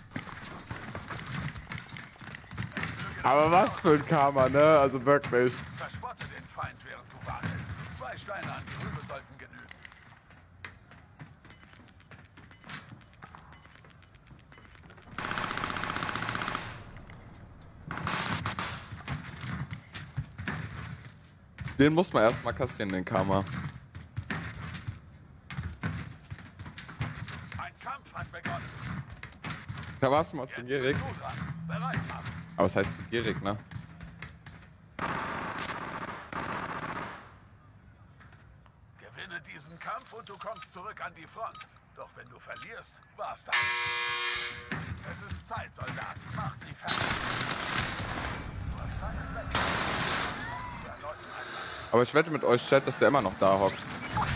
Aber was für ein Karma, ne? Also wirklich. Verspotte den Feind, während du wartest. 2 Steine an die Rübe sollten genügen. Den muss man erstmal kassieren, den Karma. Ein Kampf hat begonnen. Da warst du mal zu Jetzt gierig. bist du dran. Bereit machen. Aber was heißt zu gierig, ne? Gewinne diesen Kampf und du kommst zurück an die Front. Doch wenn du verlierst, war's das. Es ist Zeit, Soldat. Mach sie fertig. Du hast keinen Platz. Ja, Leute, einmal. Aber ich wette mit euch, Chat, dass der immer noch da hockt.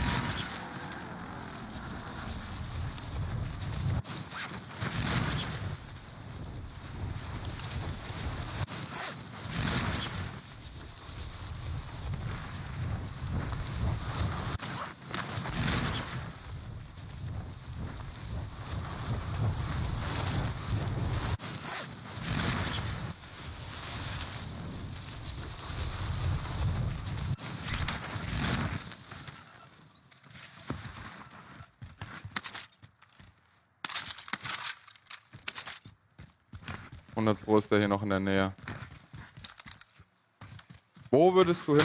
Pro ist der hier noch in der Nähe. Wo würdest du hin?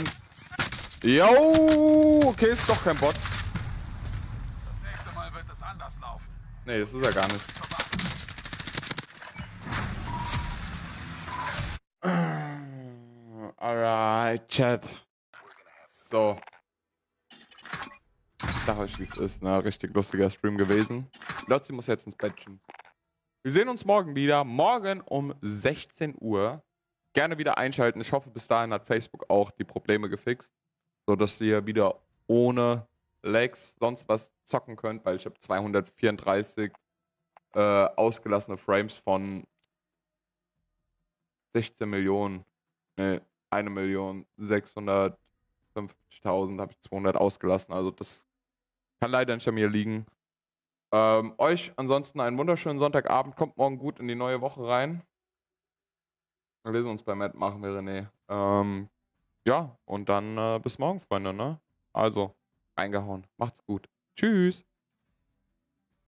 Jo, okay, ist doch kein Bot. Das nächste Mal wird es anders laufen. Nee, das ist er gar nicht. Alright, Chat. So. Ich sag euch, wie es ist, ne? Richtig lustiger Stream gewesen. Lotzi muss jetzt ins Bettchen. Wir sehen uns morgen wieder. Morgen um 16 Uhr. Gerne wieder einschalten. Ich hoffe, bis dahin hat Facebook auch die Probleme gefixt. Sodass ihr wieder ohne Lags sonst was zocken könnt. Weil ich habe 234 ausgelassene Frames von 16 Millionen. Ne, 1.650.000 habe ich 200 ausgelassen. Also das kann leider nicht an mir liegen. Euch ansonsten einen wunderschönen Sonntagabend. Kommt morgen gut in die neue Woche rein. Wir lesen uns bei Matt, machen wir René. Ja, und dann bis morgen, Freunde, ne? Also, reingehauen. Macht's gut. Tschüss.